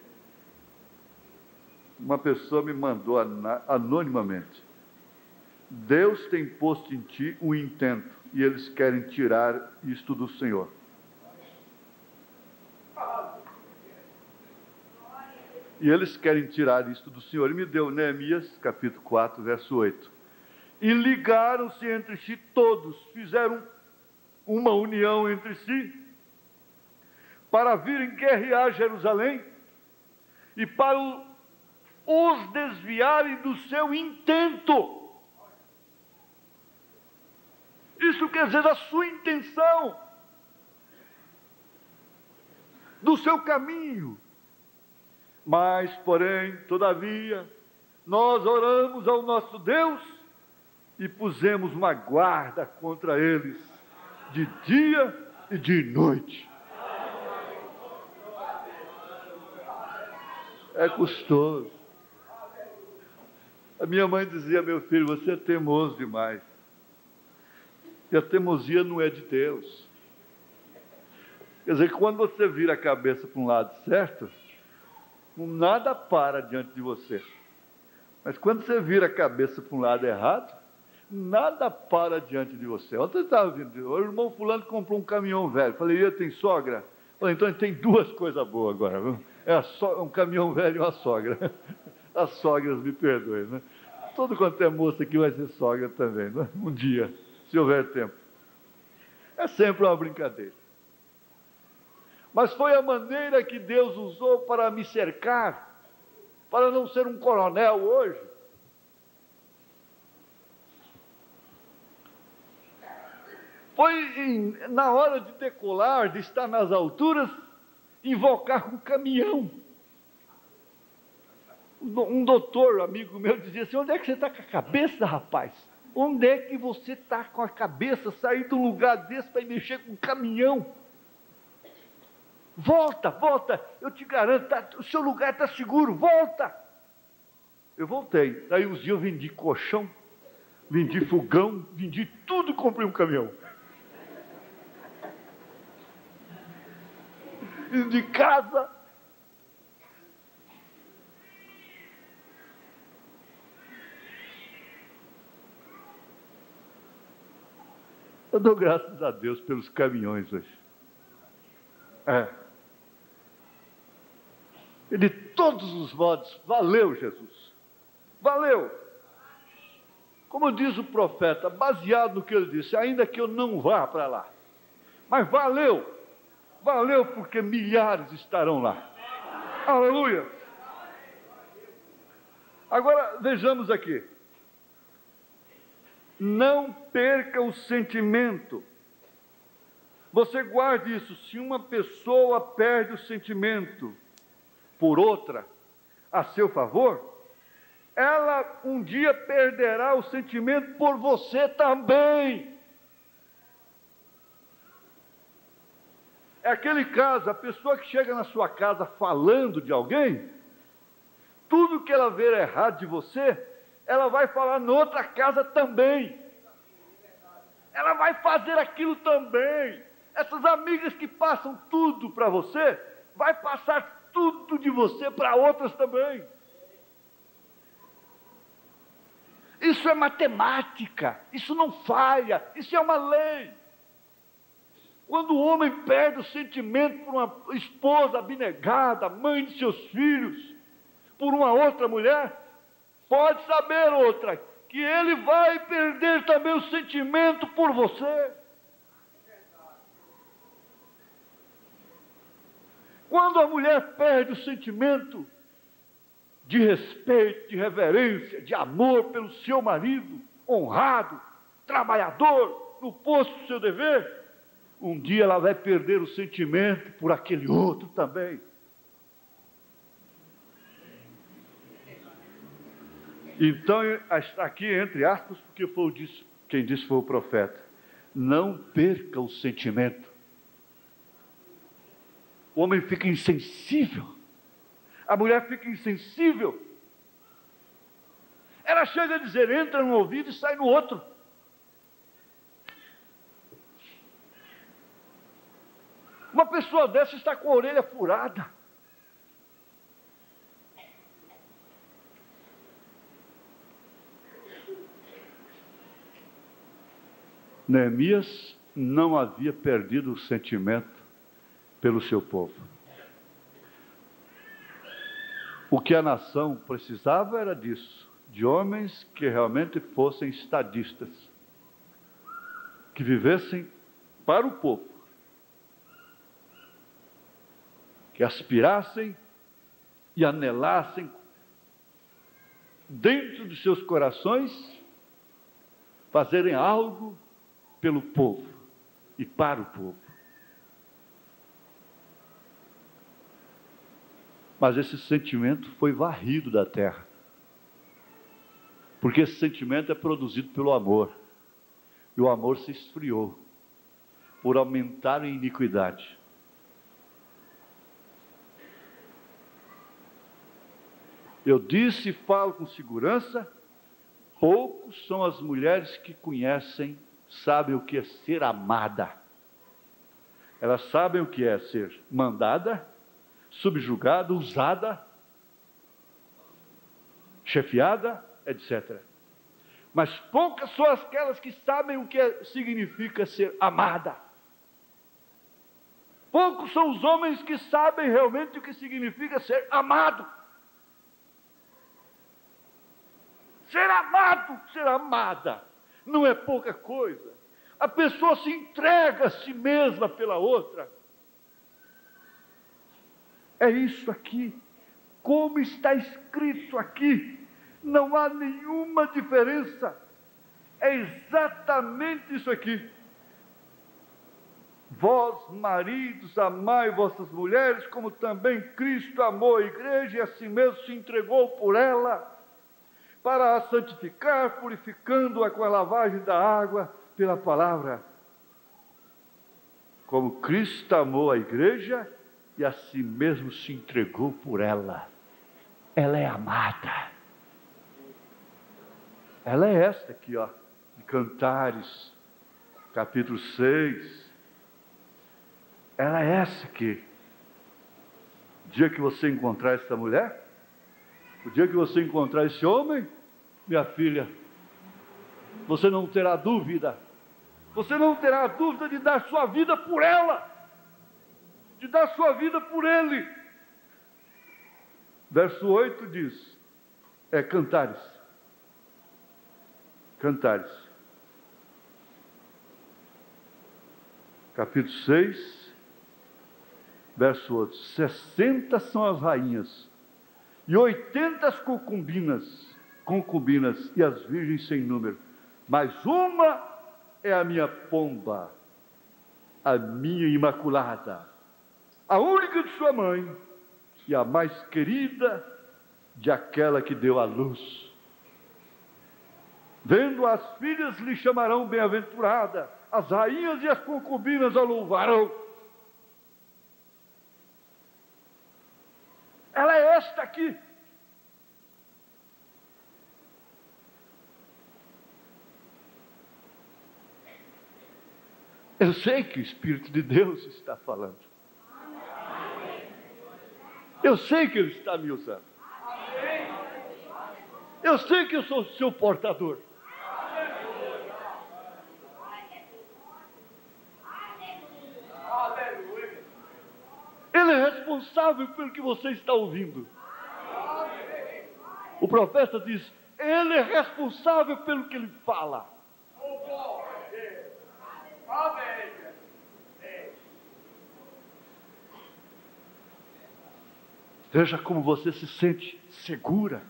uma pessoa me mandou anonimamente. Deus tem posto em ti um intento, e eles querem tirar isto do Senhor. E eles querem tirar isto do Senhor. E me deu Neemias, capítulo quatro, verso oito. E ligaram-se entre si todos, fizeram uma união entre si, para virem guerrear Jerusalém, e para os desviarem do seu intento. Isso quer dizer da sua intenção, do seu caminho. Mas, porém, todavia, nós oramos ao nosso Deus e pusemos uma guarda contra eles, de dia e de noite. É custoso. A minha mãe dizia: meu filho, você é teimoso demais. E a teimosia não é de Deus. Quer dizer, que quando você vira a cabeça para um lado certo, nada para diante de você. Mas quando você vira a cabeça para um lado errado, nada para diante de você. Ontem eu estava ouvindo, o irmão fulano comprou um caminhão velho. Falei: e tem sogra? Falei: então tem duas coisas boas agora, viu? É a so... um caminhão velho e uma sogra. As sogras me perdoem, né? Todo quanto é moça aqui vai ser sogra também, né? Um dia, se houver tempo. É sempre uma brincadeira. Mas foi a maneira que Deus usou para me cercar, para não ser um coronel hoje. Foi em, na hora de decolar, de estar nas alturas, invocar um caminhão. Um doutor, amigo meu, dizia assim: onde é que você está com a cabeça, rapaz? Onde é que você está com a cabeça? Sair de um lugar desse para ir mexer com um caminhão? Volta, volta, eu te garanto, tá, o seu lugar está seguro, volta. Eu voltei. Aí uns dias eu vendi colchão, vendi fogão, vendi tudo e comprei um caminhão. de casa. Eu dou graças a Deus pelos caminhões hoje. É. E de todos os modos, valeu, Jesus. Valeu. Como diz o profeta, baseado no que ele disse, ainda que eu não vá para lá. Mas valeu. Valeu porque milhares estarão lá. Aleluia. Agora, vejamos aqui. Não perca o sentimento. Você guarde isso. Se uma pessoa perde o sentimento por outra a seu favor, ela um dia perderá o sentimento por você também. É aquele caso, a pessoa que chega na sua casa falando de alguém, tudo que ela ver errado de você, ela vai falar na outra casa também. Ela vai fazer aquilo também. Essas amigas que passam tudo para você, vai passar tudo de você para outras também. Isso é matemática, isso não falha, isso é uma lei. Quando o homem perde o sentimento por uma esposa abnegada, mãe de seus filhos, por uma outra mulher, pode saber, outra, que ele vai perder também o sentimento por você. Quando a mulher perde o sentimento de respeito, de reverência, de amor pelo seu marido, honrado, trabalhador, no posto do seu dever, um dia ela vai perder o sentimento por aquele outro também. Então, está aqui entre aspas, porque foi o disse, quem disse foi o profeta. Não perca o sentimento. O homem fica insensível. A mulher fica insensível. Ela chega a dizer, entra no ouvido e sai no outro. Uma pessoa dessa está com a orelha furada. Neemias não havia perdido o sentimento pelo seu povo. O que a nação precisava era disso, de homens que realmente fossem estadistas, que vivessem para o povo, que aspirassem e anelassem dentro de seus corações fazerem algo pelo povo e para o povo. Mas esse sentimento foi varrido da terra, porque esse sentimento é produzido pelo amor, e o amor se esfriou por aumentar a iniquidade. Eu disse e falo com segurança, poucos são as mulheres que conhecem, sabem o que é ser amada. Elas sabem o que é ser mandada, subjugada, usada, chefiada, etcétera. Mas poucas são aquelas que sabem o que é, significa ser amada. Poucos são os homens que sabem realmente o que significa ser amado. Ser amado, ser amada, não é pouca coisa. A pessoa se entrega a si mesma pela outra. É isso aqui, como está escrito aqui, não há nenhuma diferença. É exatamente isso aqui. Vós, maridos, amai vossas mulheres, como também Cristo amou a igreja e a si mesmo se entregou por ela, para a santificar, purificando-a com a lavagem da água pela palavra. Como Cristo amou a igreja e a si mesmo se entregou por ela. Ela é amada. Ela é esta aqui, ó, de Cantares, capítulo seis. Ela é essa aqui. O dia que você encontrar essa mulher, o dia que você encontrar esse homem, minha filha, você não terá dúvida, você não terá dúvida de dar sua vida por ela, de dar sua vida por ele. Verso oito diz, é Cantares, Cantares, capítulo seis, verso oito, sessenta são as rainhas, e oitenta as concubinas, concubinas, e as virgens sem número, mas uma é a minha pomba, a minha imaculada, a única de sua mãe, e a mais querida de aquela que deu à luz. Vendo as filhas lhe chamarão bem-aventurada, as rainhas e as concubinas a louvarão. Ela é esta aqui. Eu sei que o Espírito de Deus está falando. Eu sei que Ele está me usando. Eu sei que eu sou seu portador. Ele é responsável pelo que você está ouvindo. O profeta diz, ele é responsável pelo que ele fala. Veja como você se sente segura.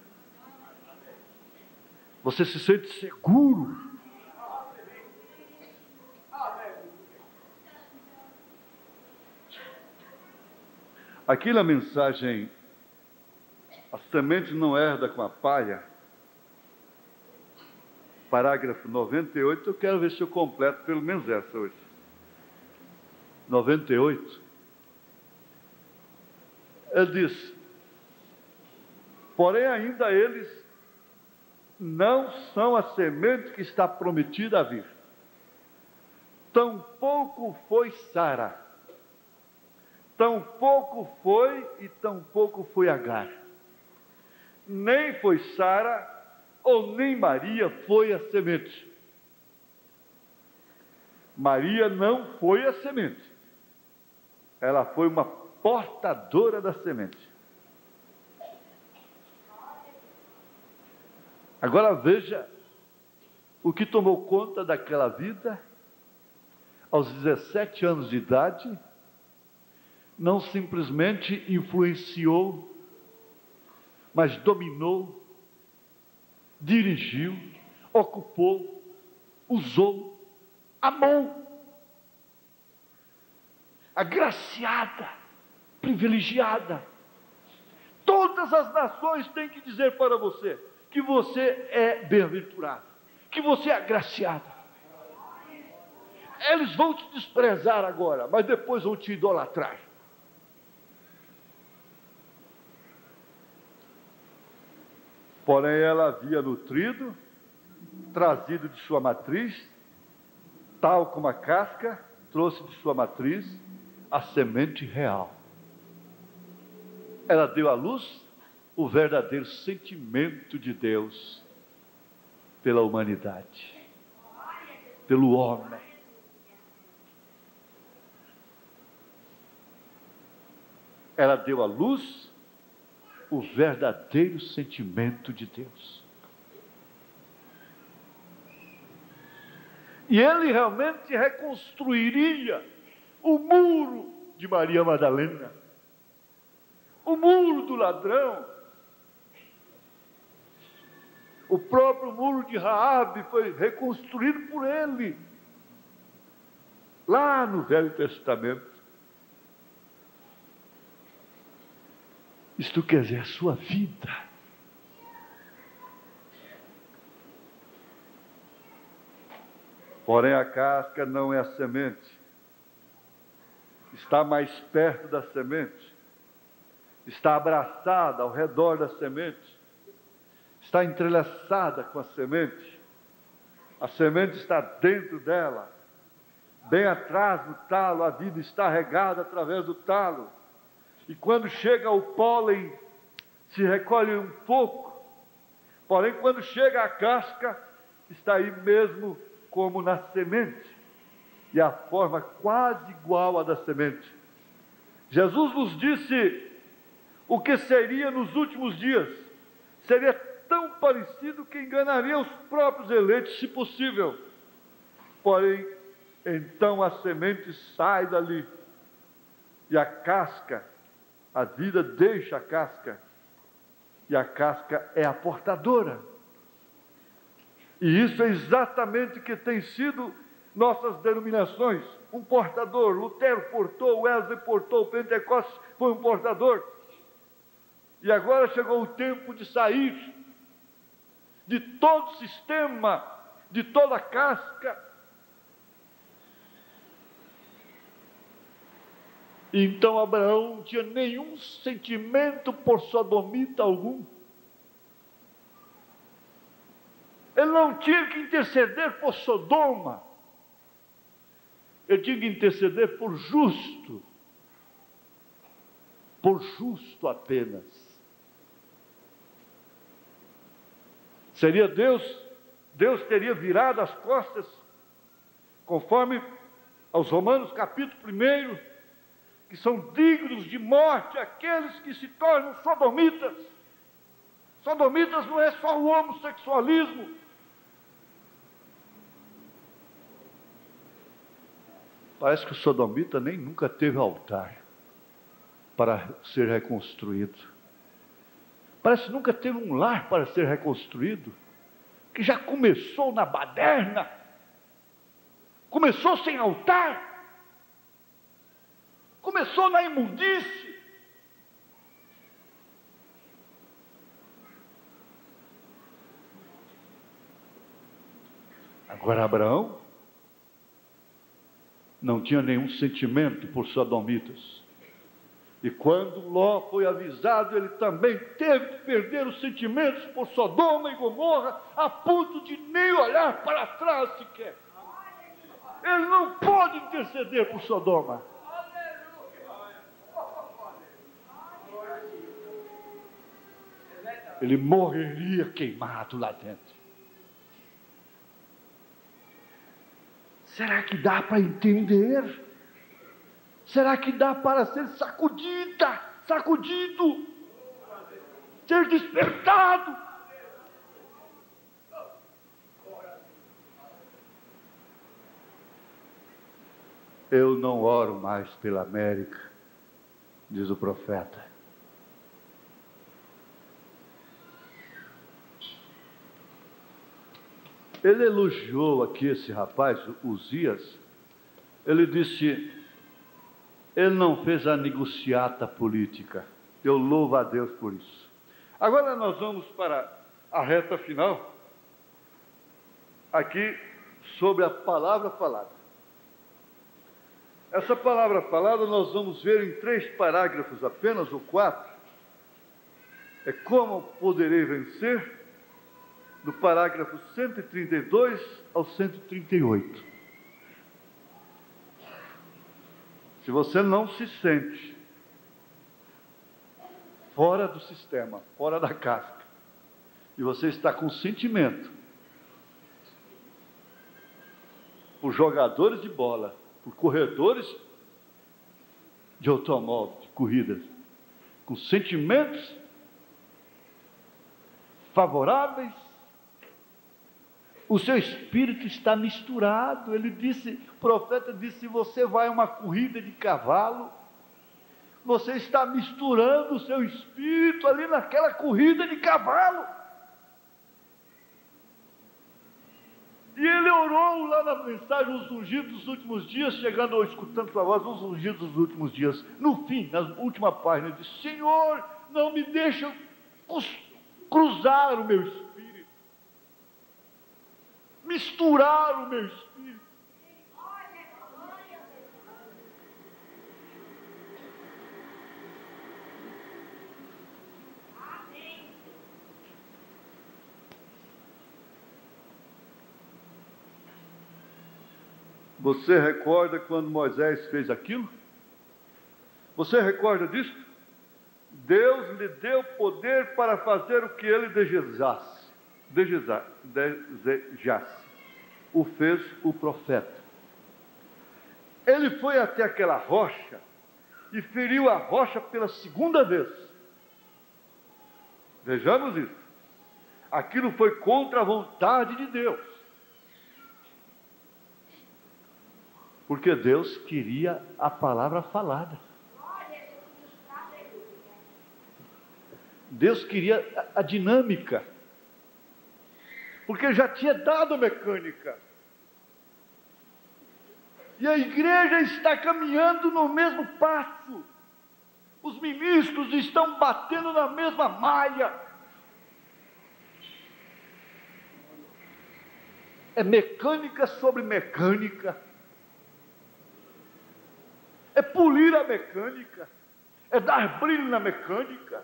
Você se sente seguro. Aqui na mensagem, a semente não herda com a palha, parágrafo noventa e oito, eu quero ver se eu completo pelo menos essa hoje. noventa e oito. Ele diz, porém ainda eles não são a semente que está prometida a vir. Tampouco foi Sara, tampouco foi e tampouco foi Agar. Nem foi Sara, ou nem Maria foi a semente. Maria não foi a semente. Ela foi uma portadora da semente. Agora veja o que tomou conta daquela vida aos dezessete anos de idade. Não simplesmente influenciou, mas dominou, dirigiu, ocupou, usou, amou. Agraciada, privilegiada. Todas as nações têm que dizer para você que você é bem-aventurado, que você é agraciada. Eles vão te desprezar agora, mas depois vão te idolatrar. Porém, ela havia nutrido, trazido de sua matriz, tal como a casca trouxe de sua matriz a semente real. Ela deu à luz o verdadeiro sentimento de Deus pela humanidade, pelo homem. Ela deu à luz o verdadeiro sentimento de Deus. E ele realmente reconstruiria o muro de Maria Madalena, o muro do ladrão, o próprio muro de Raabe foi reconstruído por ele, lá no Velho Testamento. Isto quer dizer a sua vida. Porém a casca não é a semente, está mais perto da semente, está abraçada ao redor da semente, está entrelaçada com a semente, a semente está dentro dela, bem atrás do talo, a vida está regada através do talo, E quando chega o pólen, se recolhe um pouco. Porém, quando chega a casca, está aí mesmo como na semente. E a forma quase igual à da semente. Jesus nos disse o que seria nos últimos dias. Seria tão parecido que enganaria os próprios eleitos, se possível. Porém, então a semente sai dali. E a casca, a vida deixa a casca. E a casca é a portadora. E isso é exatamente o que tem sido nossas denominações. Um portador. Lutero portou, Wesley portou, Pentecostes foi um portador. E agora chegou o tempo de sair de todo o sistema, de toda a casca. Então Abraão não tinha nenhum sentimento por sodomita algum. Ele não tinha que interceder por Sodoma. Ele tinha que interceder por justo. Por justo apenas. Seria Deus, Deus teria virado as costas, conforme aos Romanos capítulo primeiro, que são dignos de morte aqueles que se tornam sodomitas. Sodomitas não é só o homossexualismo. Parece que o sodomita nem nunca teve altar para ser reconstruído. Parece que nunca teve um lar para ser reconstruído. Que já começou na baderna. Começou sem altar. Começou na imundície. Agora Abraão não tinha nenhum sentimento por sodomitas. E quando Ló foi avisado, ele também teve que perder os sentimentos por Sodoma e Gomorra, a ponto de nem olhar para trás sequer. Ele não pode interceder por Sodoma. Ele morreria queimado lá dentro. Será que dá para entender? Será que dá para ser sacudida, sacudido, ser despertado? Eu não oro mais pela América, diz o profeta. Ele elogiou aqui esse rapaz, Uzias. Ele disse: ele não fez a negociata política. Eu louvo a Deus por isso. Agora nós vamos para a reta final, aqui sobre a palavra falada. Essa palavra falada nós vamos ver em três parágrafos apenas, ou quatro. É como poderei vencer, do parágrafo cento e trinta e dois ao cento e trinta e oito. Se você não se sente fora do sistema, fora da casca, e você está com sentimento por jogadores de bola, por corredores de automóvel, de corridas, com sentimentos favoráveis, o seu espírito está misturado. Ele disse, o profeta disse: se você vai a uma corrida de cavalo, você está misturando o seu espírito ali naquela corrida de cavalo. E ele orou lá na mensagem, os ungidos dos últimos dias, chegando ou escutando sua voz, os ungidos dos últimos dias. No fim, na última página, ele disse: Senhor, não me deixa cruzar o meu espírito, misturar o meu espírito. Você recorda quando Moisés fez aquilo? Você recorda disso? Deus lhe deu poder para fazer o que ele desejasse. Deseja- desejasse. O fez o profeta. Ele foi até aquela rocha e feriu a rocha pela segunda vez. Vejamos isso. Aquilo foi contra a vontade de Deus. Porque Deus queria a palavra falada. Deus queria a, a dinâmica. Porque ele já tinha dado a mecânica. E a igreja está caminhando no mesmo passo. Os ministros estão batendo na mesma malha. É mecânica sobre mecânica. É polir a mecânica. É dar brilho na mecânica.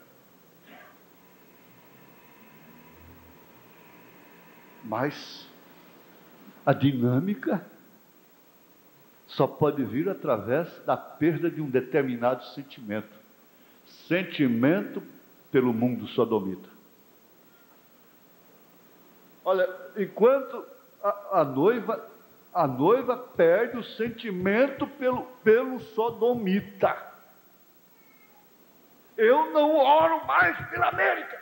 Mas a dinâmica só pode vir através da perda de um determinado sentimento. Sentimento pelo mundo sodomita. Olha, enquanto a, a noiva, a noiva perde o sentimento pelo, pelo sodomita. Eu não oro mais pela América.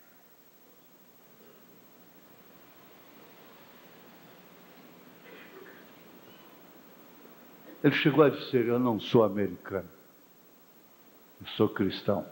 Ele chegou a dizer: eu não sou americano, eu sou cristão.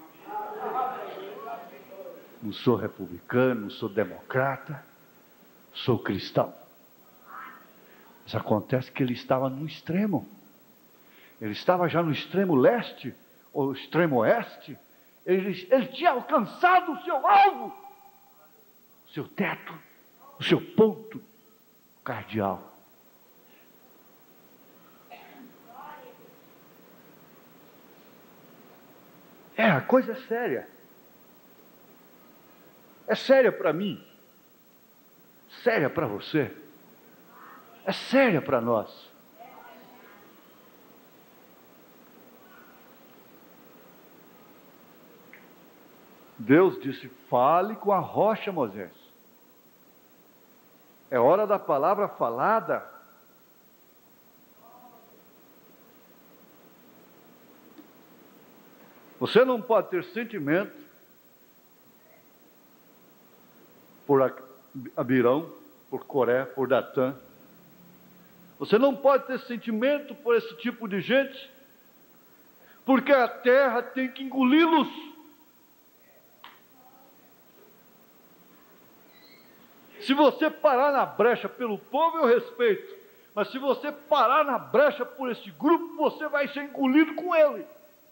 Não sou republicano, não sou democrata, sou cristão. Mas acontece que ele estava no extremo. Ele estava já no extremo leste, ou extremo oeste. Ele, ele tinha alcançado o seu alvo, o seu teto, o seu ponto cardeal. É, a coisa é séria. É séria para mim. Séria para você. É séria para nós. Deus disse: fale com a rocha, Moisés. É hora da palavra falada. Você não pode ter sentimento por Abirão, por Coré, por Datã. Você não pode ter sentimento por esse tipo de gente, porque a terra tem que engoli-los. Se você parar na brecha pelo povo, eu respeito. Mas se você parar na brecha por esse grupo, você vai ser engolido com ele.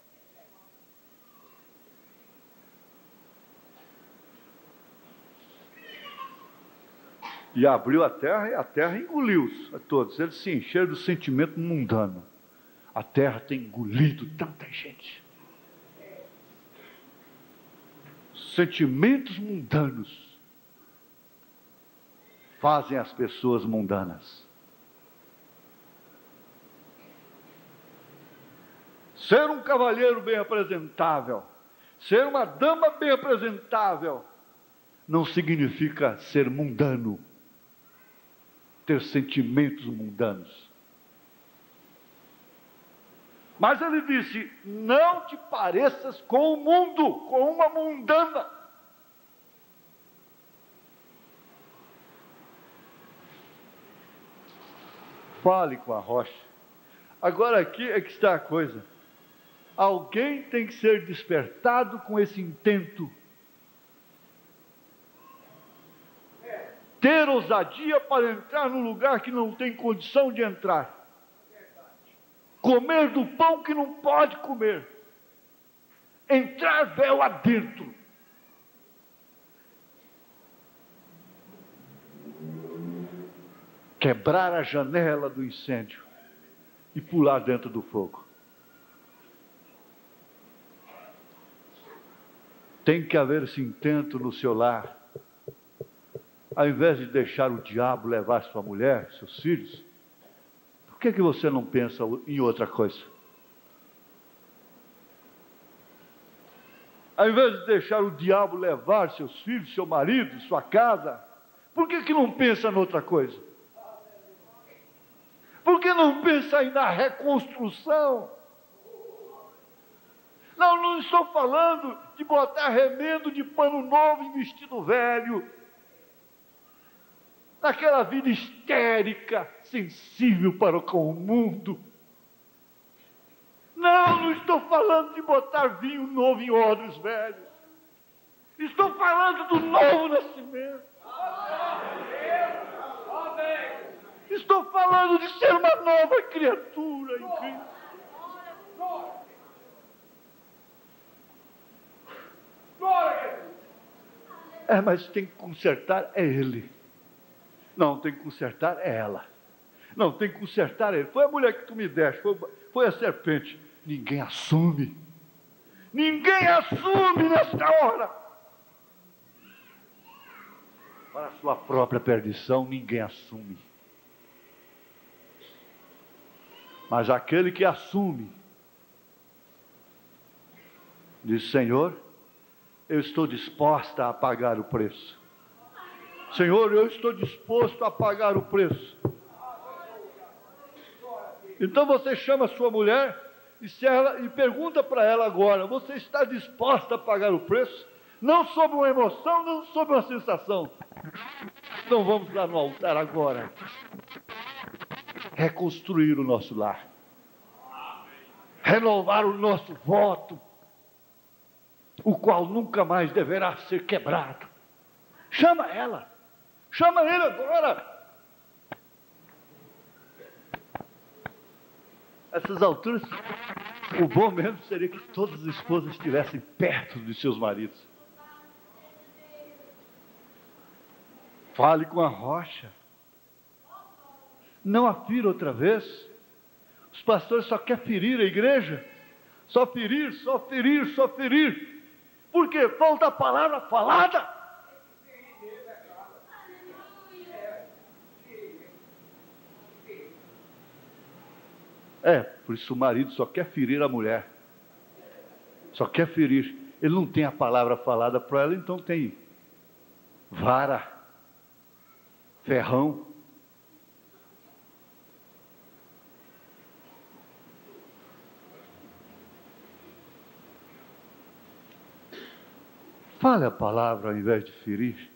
E abriu a terra, e a terra engoliu-os a todos. Eles se encheram do sentimento mundano. A terra tem engolido tanta gente. Sentimentos mundanos fazem as pessoas mundanas. Ser um cavalheiro bem apresentável, ser uma dama bem apresentável, não significa ser mundano, ter sentimentos mundanos. Mas ele disse: não te pareças com o mundo, com uma mundana. Fale com a rocha. Agora aqui é que está a coisa. Alguém tem que ser despertado com esse intento. Ter ousadia para entrar num lugar que não tem condição de entrar. Comer do pão que não pode comer. Entrar véu adentro. Quebrar a janela do incêndio e pular dentro do fogo. Tem que haver esse intento no seu lar. Ao invés de deixar o diabo levar sua mulher, seus filhos, por que que você não pensa em outra coisa? Ao invés de deixar o diabo levar seus filhos, seu marido, sua casa, por que que não pensa noutra coisa? Por que não pensa aí na reconstrução? Não, não estou falando de botar remendo de pano novo em vestido velho, naquela vida histérica, sensível para com o mundo. Não, não estou falando de botar vinho novo em odres velhos. Estou falando do novo nascimento. Estou falando de ser uma nova criatura em Cristo. É, mas tem que consertar é ele. Não, tem que consertar é ela. Não, tem que consertar é ele. Foi a mulher que tu me deste, foi, foi a serpente. Ninguém assume. Ninguém assume nesta hora. Para a sua própria perdição, ninguém assume. Mas aquele que assume, diz: Senhor, eu estou disposta a pagar o preço. Senhor, eu estou disposto a pagar o preço. Então você chama a sua mulher e, se ela, e pergunta para ela agora: você está disposta a pagar o preço? Não sob uma emoção, não sob uma sensação. Então vamos lá no altar agora. Reconstruir o nosso lar. Renovar o nosso voto, o qual nunca mais deverá ser quebrado. Chama ela. Chama ele agora. Essas alturas, o bom mesmo seria que todas as esposas estivessem perto de seus maridos. Fale com a rocha. Não a fira outra vez. Os pastores só querem ferir a igreja. Só ferir, só ferir, só ferir. Por quê? Falta a palavra falada. É, por isso o marido só quer ferir a mulher. Só quer ferir. Ele não tem a palavra falada para ela, então tem vara, ferrão. Fale a palavra ao invés de ferir.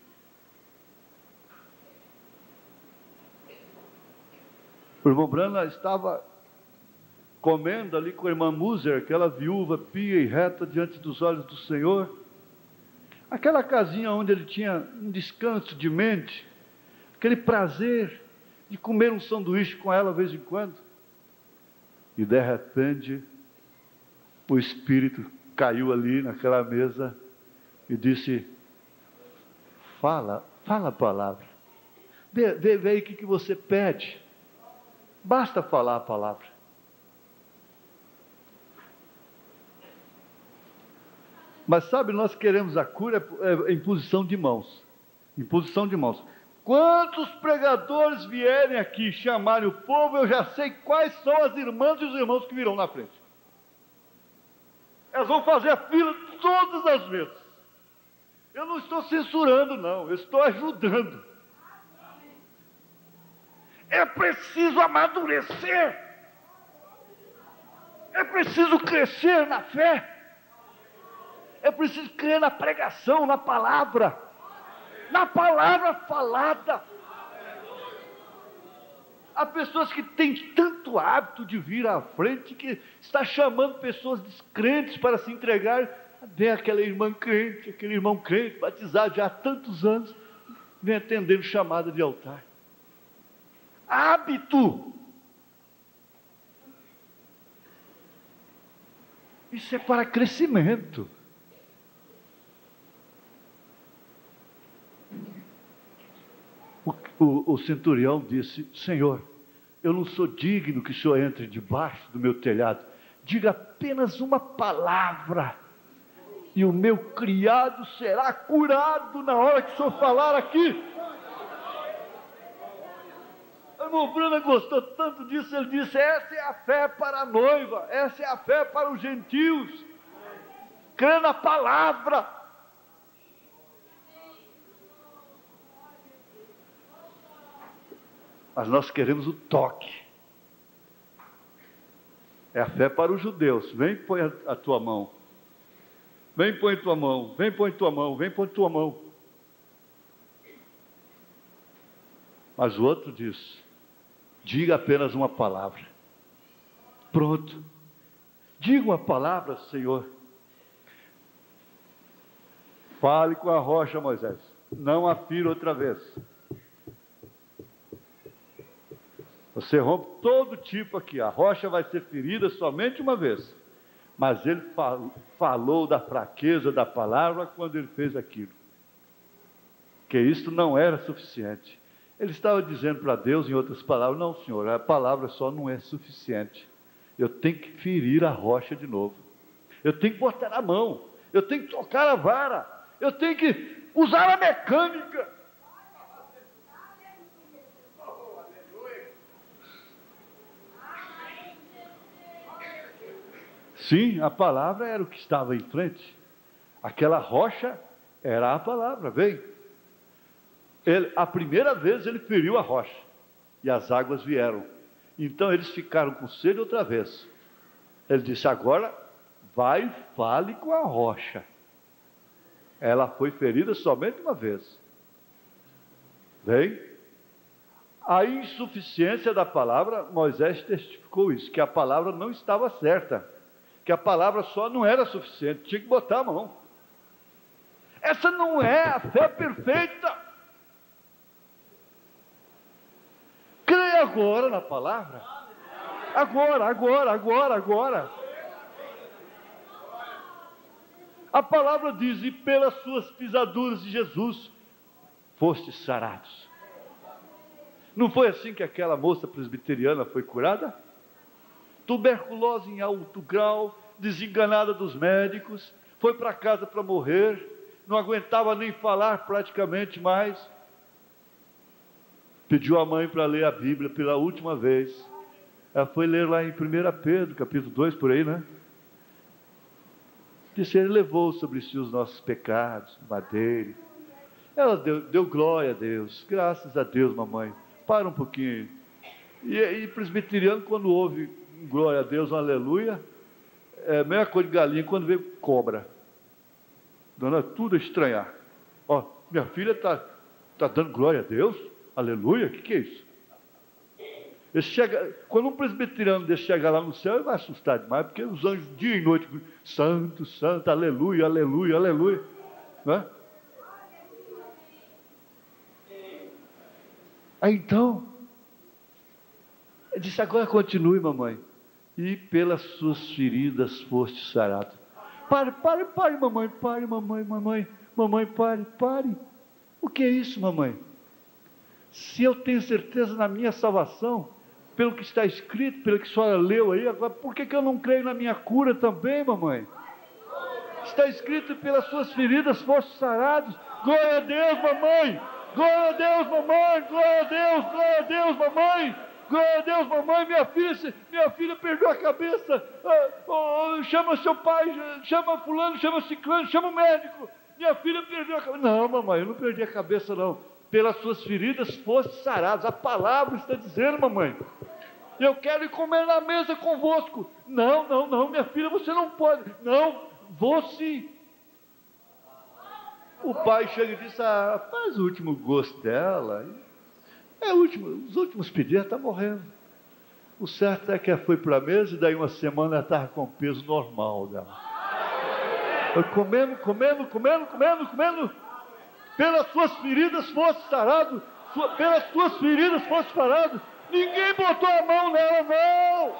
O irmão Brana estava comendo ali com a irmã Muser, aquela viúva pia e reta diante dos olhos do Senhor. Aquela casinha onde ele tinha um descanso de mente, aquele prazer de comer um sanduíche com ela de vez em quando. E de repente, o Espírito caiu ali naquela mesa e disse: fala, fala a palavra. Vê, vê, vê aí o que, que você pede. Basta falar a palavra. Mas sabe, nós queremos a cura em posição de mãos. Em posição de mãos. Quantos pregadores vierem aqui chamarem o povo, eu já sei quais são as irmãs e os irmãos que virão na frente. Elas vão fazer a fila todas as vezes. Eu não estou censurando, não. Eu estou ajudando. É preciso amadurecer. É preciso crescer na fé. É preciso crer na pregação, na palavra. Na palavra falada. Há pessoas que têm tanto hábito de vir à frente que está chamando pessoas descrentes para se entregar. Vem aquela irmã crente, aquele irmão crente, batizado já há tantos anos, vem atendendo chamada de altar. Hábito. Isso é para crescimento. O, o, o centurião disse: Senhor, eu não sou digno que o Senhor entre debaixo do meu telhado. Diga apenas uma palavra e o meu criado será curado na hora que o Senhor falar aqui. O irmão Brana gostou tanto disso, ele disse: essa é a fé para a noiva, essa é a fé para os gentios. crê na palavra. Mas nós queremos o toque. É a fé para os judeus. Vem, põe a, a tua mão. Vem, põe tua mão. Vem, põe tua mão. Vem, põe tua mão. Mas o outro diz: diga apenas uma palavra. Pronto. Diga uma palavra, Senhor. Fale com a rocha, Moisés. Não a fira outra vez. Você rompe todo tipo aqui. A rocha vai ser ferida somente uma vez. Mas ele fal, falou da fraqueza da palavra quando ele fez aquilo. Que isso não era suficiente. Ele estava dizendo para Deus, em outras palavras: não, Senhor, a palavra só não é suficiente. Eu tenho que ferir a rocha de novo. Eu tenho que botar a mão. Eu tenho que tocar a vara. Eu tenho que usar a mecânica. Sim, a palavra era o que estava em frente. Aquela rocha era a palavra. Vem. Ele, a primeira vez ele feriu a rocha e as águas vieram. Então eles ficaram com sede outra vez. Ele disse: agora vai e fale com a rocha. Ela foi ferida somente uma vez. Vem. A insuficiência da palavra, Moisés testificou isso, que a palavra não estava certa, que a palavra só não era suficiente, tinha que botar a mão. Essa não é a fé perfeita. Creia agora na palavra. Agora, agora, agora, agora. A palavra diz: e pelas suas pisaduras de Jesus fostes sarados. Não foi assim que aquela moça presbiteriana foi curada? Tuberculose em alto grau, desenganada dos médicos, foi para casa para morrer, não aguentava nem falar praticamente mais. Pediu à mãe para ler a Bíblia pela última vez. Ela foi ler lá em primeira Pedro, capítulo dois, por aí, né? Disse: ele levou sobre si os nossos pecados, madeira. Ela deu, deu glória a Deus. Graças a Deus, mamãe. Para um pouquinho. E, e presbiteriano, quando ouve glória a Deus, um aleluia, é a mesma coisa de galinha quando vê cobra. Dona, tudo a estranhar. Ó, minha filha está tá dando glória a Deus? Aleluia? O que, que é isso? Ele chega, quando um presbiteriano desse chegar lá no céu, ele vai assustar demais, porque os anjos dia e noite, santo, santo, aleluia, aleluia, aleluia. Não é? Aí então, ele disse: agora continue, mamãe. E pelas suas feridas foste sarado. Pare, pare, pare, mamãe, pare, mamãe, mamãe, mamãe, pare, pare. O que é isso, mamãe? Se eu tenho certeza na minha salvação, pelo que está escrito, pelo que a senhora leu aí, agora por que, que eu não creio na minha cura também, mamãe? Está escrito: pelas suas feridas foste sarados. Glória a Deus, mamãe! Glória a Deus, mamãe! Glória a Deus, glória a Deus, mamãe! Glória a Deus, mamãe! Minha filha, minha filha perdeu a cabeça. Ah, oh, chama seu pai, chama fulano, chama ciclano, chama o médico. Minha filha perdeu a cabeça. Não, mamãe, eu não perdi a cabeça, não. Pelas suas feridas foste sarados. A palavra está dizendo, mamãe. Eu quero ir comer na mesa convosco. Não, não, não, minha filha, você não pode. Não, vou sim. O pai chega e diz: ah, faz o último gosto dela. É o último, os últimos pedidos, está morrendo. O certo é que ela foi para a mesa e daí uma semana ela estava com o peso normal dela. Eu comendo, comendo, comendo, comendo, comendo. Pelas suas feridas fosse sarado. Sua, pelas suas feridas fosse sarado. Ninguém botou a mão nela, não.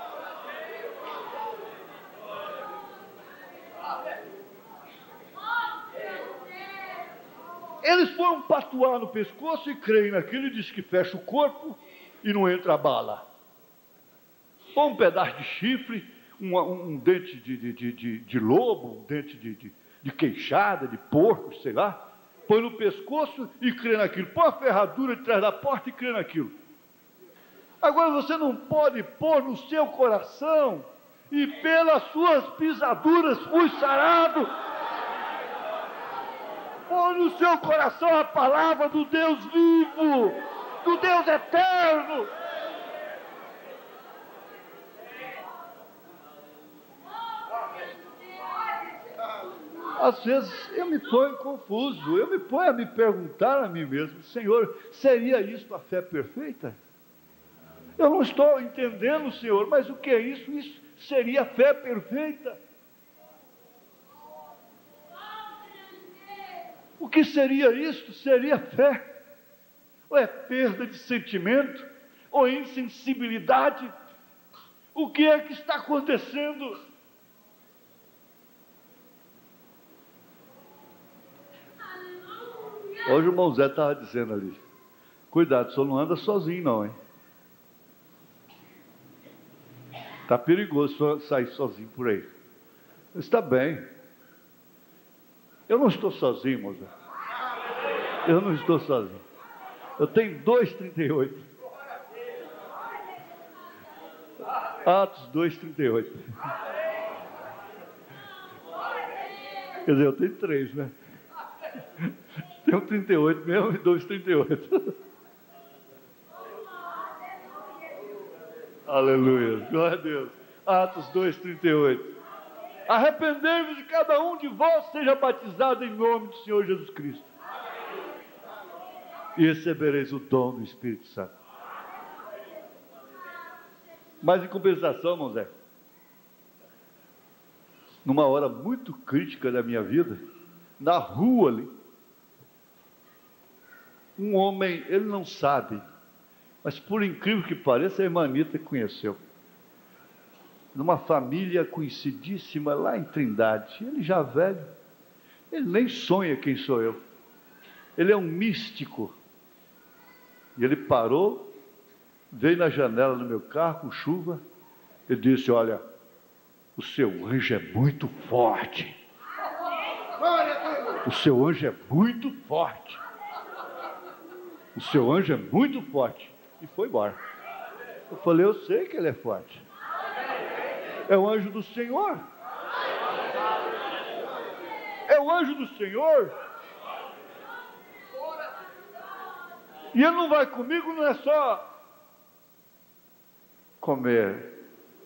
Eles foram patuar no pescoço e creem naquilo e diz que fecha o corpo e não entra a bala. Ou um pedaço de chifre, um, um dente de, de, de, de lobo, um dente de, de, de queixada, de porco, sei lá. Põe no pescoço e crê naquilo. Põe a ferradura de trás da porta e crê naquilo. Agora você não pode pôr no seu coração: e pelas suas pisaduras fui sarado. no seu coração a palavra do Deus vivo, do Deus eterno. Às vezes eu me ponho confuso, eu me ponho a me perguntar a mim mesmo: Senhor, seria isto a fé perfeita? Eu não estou entendendo, Senhor, mas o que é isso? Isso seria a fé perfeita? O que seria isto? Seria fé? Ou é perda de sentimento? Ou insensibilidade? O que é que está acontecendo? Hoje o irmão Zé estava dizendo ali: cuidado, o senhor não anda sozinho não, hein? Está perigoso sair sozinho por aí. Está bem. Eu não estou sozinho, irmão Zé. Eu não estou sozinho. Eu tenho dois trinta e oito. Atos dois, trinta e oito. Quer dizer, eu tenho três, né? Tenho trinta e oito mesmo e dois, trinta e oito. Aleluia, glória a Deus. Atos dois, trinta e oito. Arrependei-vos de cada um de vós seja batizado em nome do Senhor Jesus Cristo, e recebereis o dom do Espírito Santo. Mas em compensação, irmão Zé, numa hora muito crítica da minha vida, na rua ali, um homem, ele não sabe, mas por incrível que pareça, a irmã Anita conheceu, numa família conhecidíssima lá em Trindade. Ele já velho, ele nem sonha quem sou eu, ele é um místico. E ele parou, veio na janela do meu carro com chuva e disse: olha, o seu anjo é muito forte, o seu anjo é muito forte, o seu anjo é muito forte. E foi embora. Eu falei: eu sei que ele é forte, é o anjo do Senhor, é o anjo do Senhor. E ele não vai comigo, não é só comer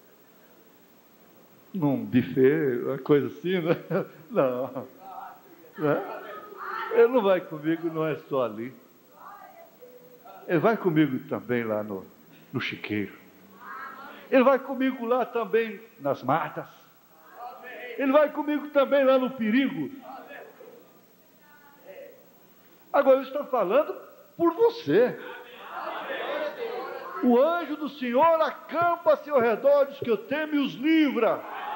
num buffet, uma coisa assim, né? Não, né? Ele não vai comigo, não é só ali. Ele vai comigo também lá no, no chiqueiro. Ele vai comigo lá também nas matas. Ele vai comigo também lá no perigo. Agora eu estou falando por você. O anjo do Senhor acampa-se ao redor dos que o temem e os livra.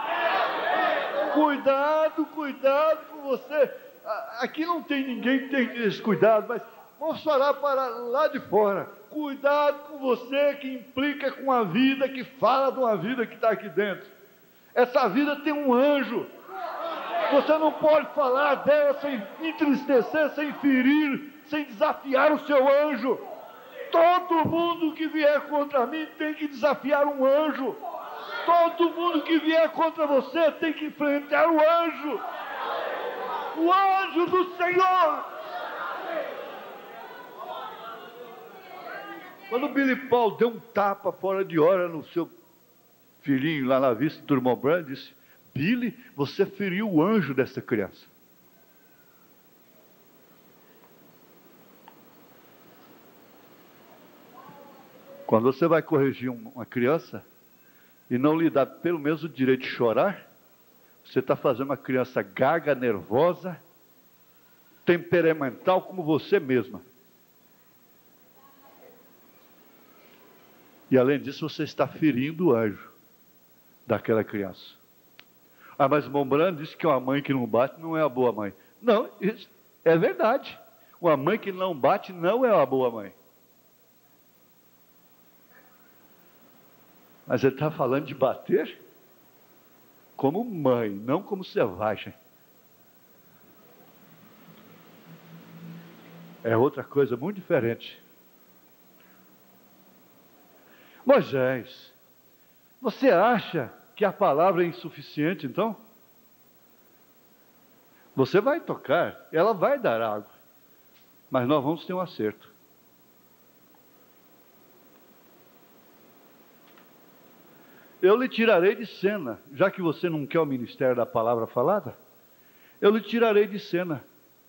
Cuidado, cuidado com você. Aqui não tem ninguém que tem esse cuidado, mas vamos falar para lá de fora. Cuidado com você que implica com a vida, que fala de uma vida que está aqui dentro. Essa vida tem um anjo. Você não pode falar dela sem entristecer, sem ferir, sem desafiar o seu anjo. Todo mundo que vier contra mim tem que desafiar um anjo. Todo mundo que vier contra você tem que enfrentar o anjo. O anjo do Senhor. Quando o Billy Paul deu um tapa fora de hora no seu filhinho lá na vista do irmão Branham, disse: Billy, você feriu o anjo dessa criança. Quando você vai corrigir uma criança e não lhe dá pelo menos o direito de chorar, você está fazendo uma criança gaga, nervosa, temperamental como você mesma. E além disso, você está ferindo o anjo daquela criança. Ah, mas o irmão Branham disse que uma mãe que não bate não é uma boa mãe. Não, isso é verdade. Uma mãe que não bate não é uma boa mãe. Mas ele está falando de bater como mãe, não como selvagem. É outra coisa muito diferente. Moisés, você acha que a palavra é insuficiente então? Você vai tocar, ela vai dar água, mas nós vamos ter um acerto. Eu lhe tirarei de cena, já que você não quer o ministério da palavra falada, eu lhe tirarei de cena.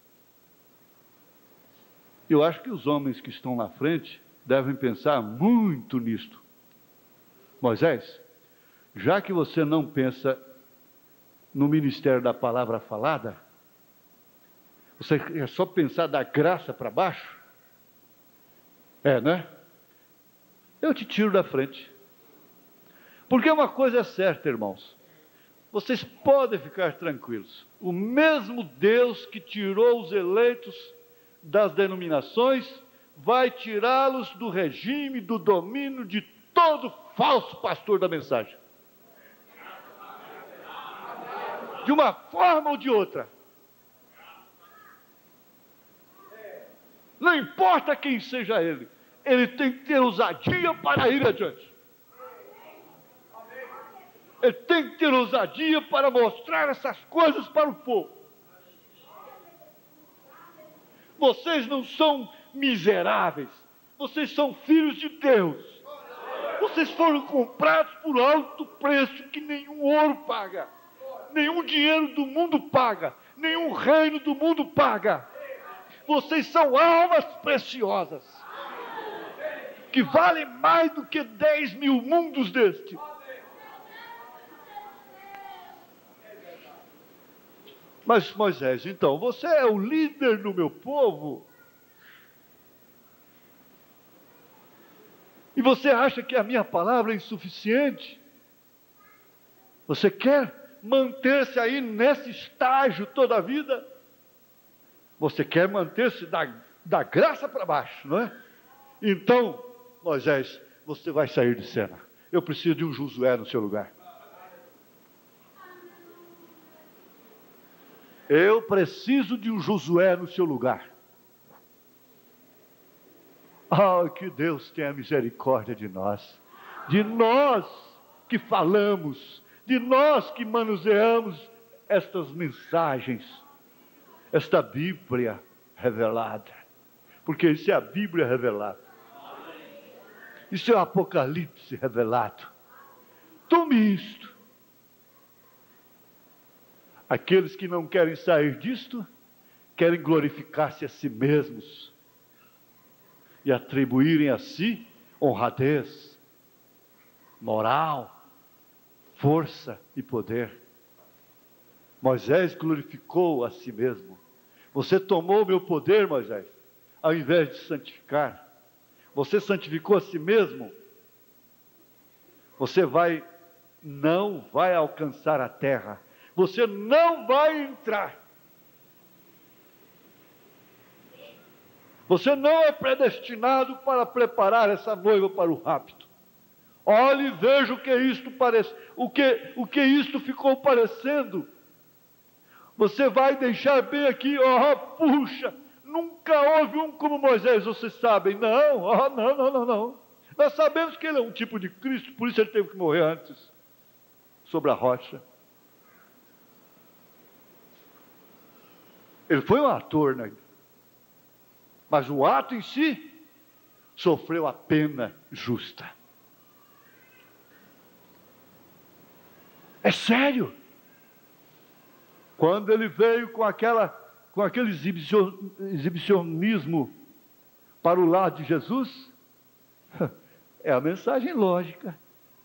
Eu acho que os homens que estão na frente devem pensar muito nisto. Moisés, já que você não pensa no ministério da palavra falada, você é só pensar da graça para baixo? É, né? Eu te tiro da frente. Porque uma coisa é certa, irmãos. Vocês podem ficar tranquilos. O mesmo Deus que tirou os eleitos das denominações vai tirá-los do regime, do domínio de todo falso pastor da mensagem. De uma forma ou de outra. Não importa quem seja ele, ele tem que ter ousadia para ir adiante. Ele tem que ter ousadia para mostrar essas coisas para o povo. Vocês não são miseráveis, vocês são filhos de Deus. Vocês foram comprados por alto preço que nenhum ouro paga, nenhum dinheiro do mundo paga, nenhum reino do mundo paga. Vocês são almas preciosas, que valem mais do que dez mil mundos deste. Mas Moisés, então, você é o líder do meu povo. E você acha que a minha palavra é insuficiente? Você quer manter-se aí nesse estágio toda a vida? Você quer manter-se da, da graça para baixo, não é? Então, Moisés, você vai sair de cena. Eu preciso de um Josué no seu lugar. Eu preciso de um Josué no seu lugar. Ah, que Deus tenha misericórdia de nós. De nós que falamos, de nós que manuseamos estas mensagens, esta Bíblia revelada. Porque isso é a Bíblia revelada. Isso é o Apocalipse revelado. Tome isto. Aqueles que não querem sair disto, querem glorificar-se a si mesmos e atribuírem a si honradez, moral, força e poder. Moisés glorificou a si mesmo. Você tomou o meu poder, Moisés, ao invés de santificar. Você santificou a si mesmo. Você vai, não vai alcançar a terra. Você não vai entrar. Você não é predestinado para preparar essa noiva para o rapto. Olhe e veja o que isto parece, o que, o que isto ficou parecendo. Você vai deixar bem aqui, ó, oh, puxa, nunca houve um como Moisés, vocês sabem. Não, oh, não, não, não, não. Nós sabemos que ele é um tipo de Cristo, por isso ele teve que morrer antes, sobre a rocha. Ele foi um ator, né? Mas o ato em si sofreu a pena justa. É sério. Quando ele veio com, aquela, com aquele exibicionismo para o lado de Jesus, é a mensagem lógica.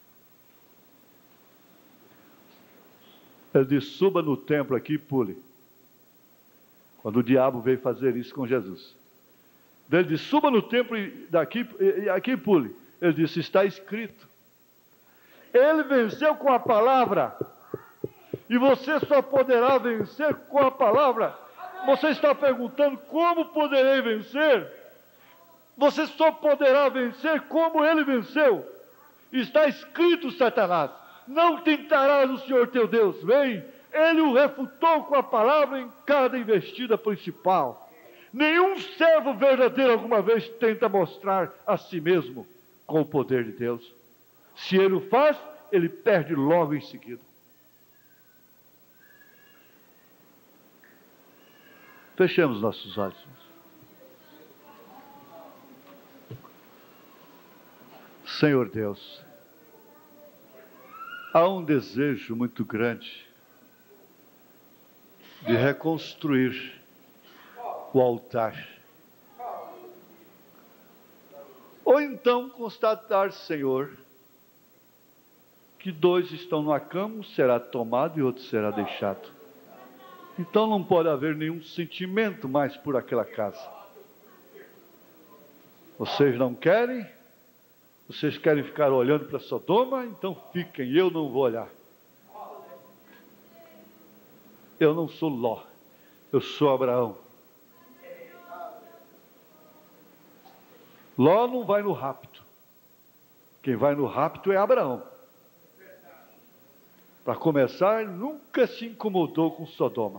Ele disse, suba no templo aqui e pule. Quando o diabo veio fazer isso com Jesus. Ele disse, suba no templo e daqui, e aqui pule. Ele disse, está escrito. Ele venceu com a palavra. E você só poderá vencer com a palavra. Você está perguntando, como poderei vencer? Você só poderá vencer como ele venceu. Está escrito, Satanás, não tentarás o Senhor teu Deus. Vem. Ele o refutou com a palavra em cada investida principal. Nenhum servo verdadeiro alguma vez tenta mostrar a si mesmo com o poder de Deus. Se ele o faz, ele perde logo em seguida. Fechemos nossos olhos. Senhor Deus, há um desejo muito grande de reconstruir o altar. Ou então constatar, Senhor, que dois estão numa cama, um será tomado e outro será deixado. Então não pode haver nenhum sentimento mais por aquela casa. Vocês não querem? Vocês querem ficar olhando para Sodoma? Então fiquem, eu não vou olhar. Eu não sou Ló, eu sou Abraão. Ló não vai no rapto. Quem vai no rapto é Abraão. Para começar, nunca se incomodou com Sodoma.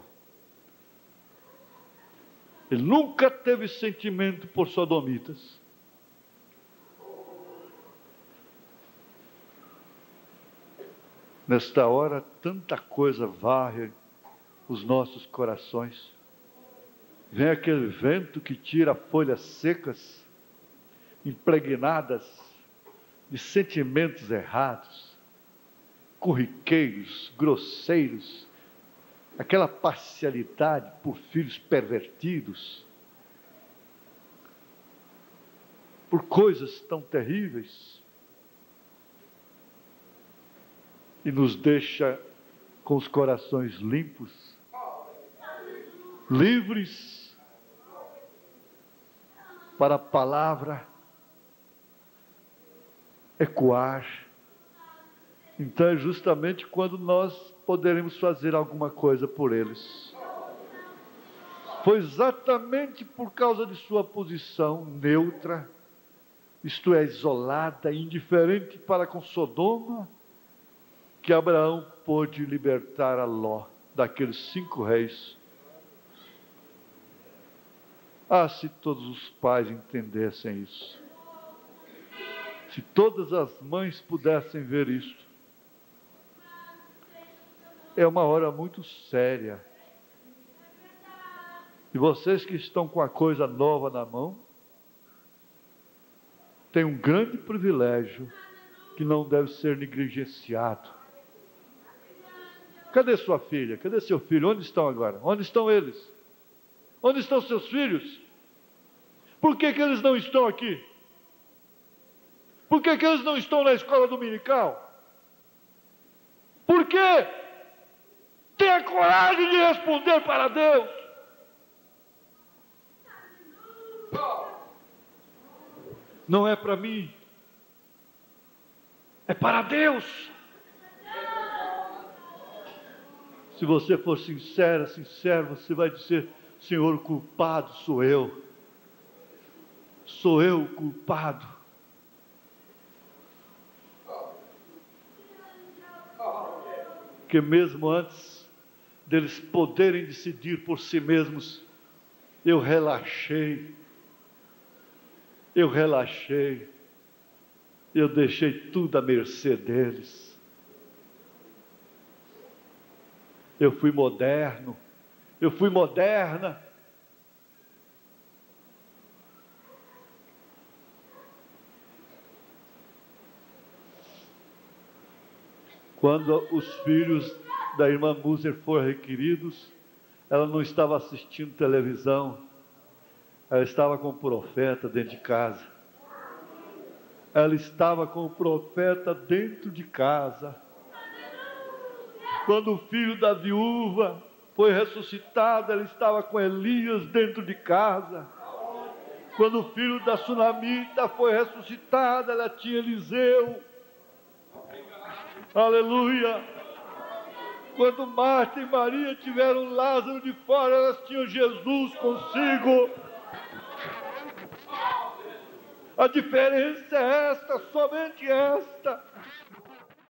Ele nunca teve sentimento por sodomitas. Nesta hora, tanta coisa varre os nossos corações. Vem aquele vento que tira folhas secas, impregnadas de sentimentos errados, corriqueiros, grosseiros, aquela parcialidade por filhos pervertidos, por coisas tão terríveis, e nos deixa com os corações limpos, livres para a palavra ecoar. Então é justamente quando nós poderemos fazer alguma coisa por eles. Foi exatamente por causa de sua posição neutra, isto é, isolada, indiferente para com Sodoma, que Abraão pôde libertar a Ló daqueles cinco reis. Ah, se todos os pais entendessem isso. Se todas as mães pudessem ver isto. É uma hora muito séria. E vocês que estão com a coisa nova na mão, têm um grande privilégio que não deve ser negligenciado. Cadê sua filha? Cadê seu filho? Onde estão agora? Onde estão eles? Onde estão seus filhos? Por que que eles não estão aqui? Por que que eles não estão na escola dominical? Por quê? Tenha coragem de responder para Deus. Não é para mim, é para Deus. Se você for sincera, sincero, você vai dizer: Senhor, o culpado sou eu. Sou eu o culpado. Que mesmo antes deles poderem decidir por si mesmos, eu relaxei. Eu relaxei. Eu deixei tudo à mercê deles. Eu fui moderno, eu fui moderna. Quando os filhos da irmã Muser foram requeridos, ela não estava assistindo televisão, ela estava com o profeta dentro de casa. Ela estava com o profeta dentro de casa. Quando o filho da viúva foi ressuscitado, ela estava com Elias dentro de casa. Quando o filho da sunamita foi ressuscitado, ela tinha Eliseu. Aleluia! Quando Marta e Maria tiveram Lázaro de fora, elas tinham Jesus consigo. A diferença é esta, somente esta.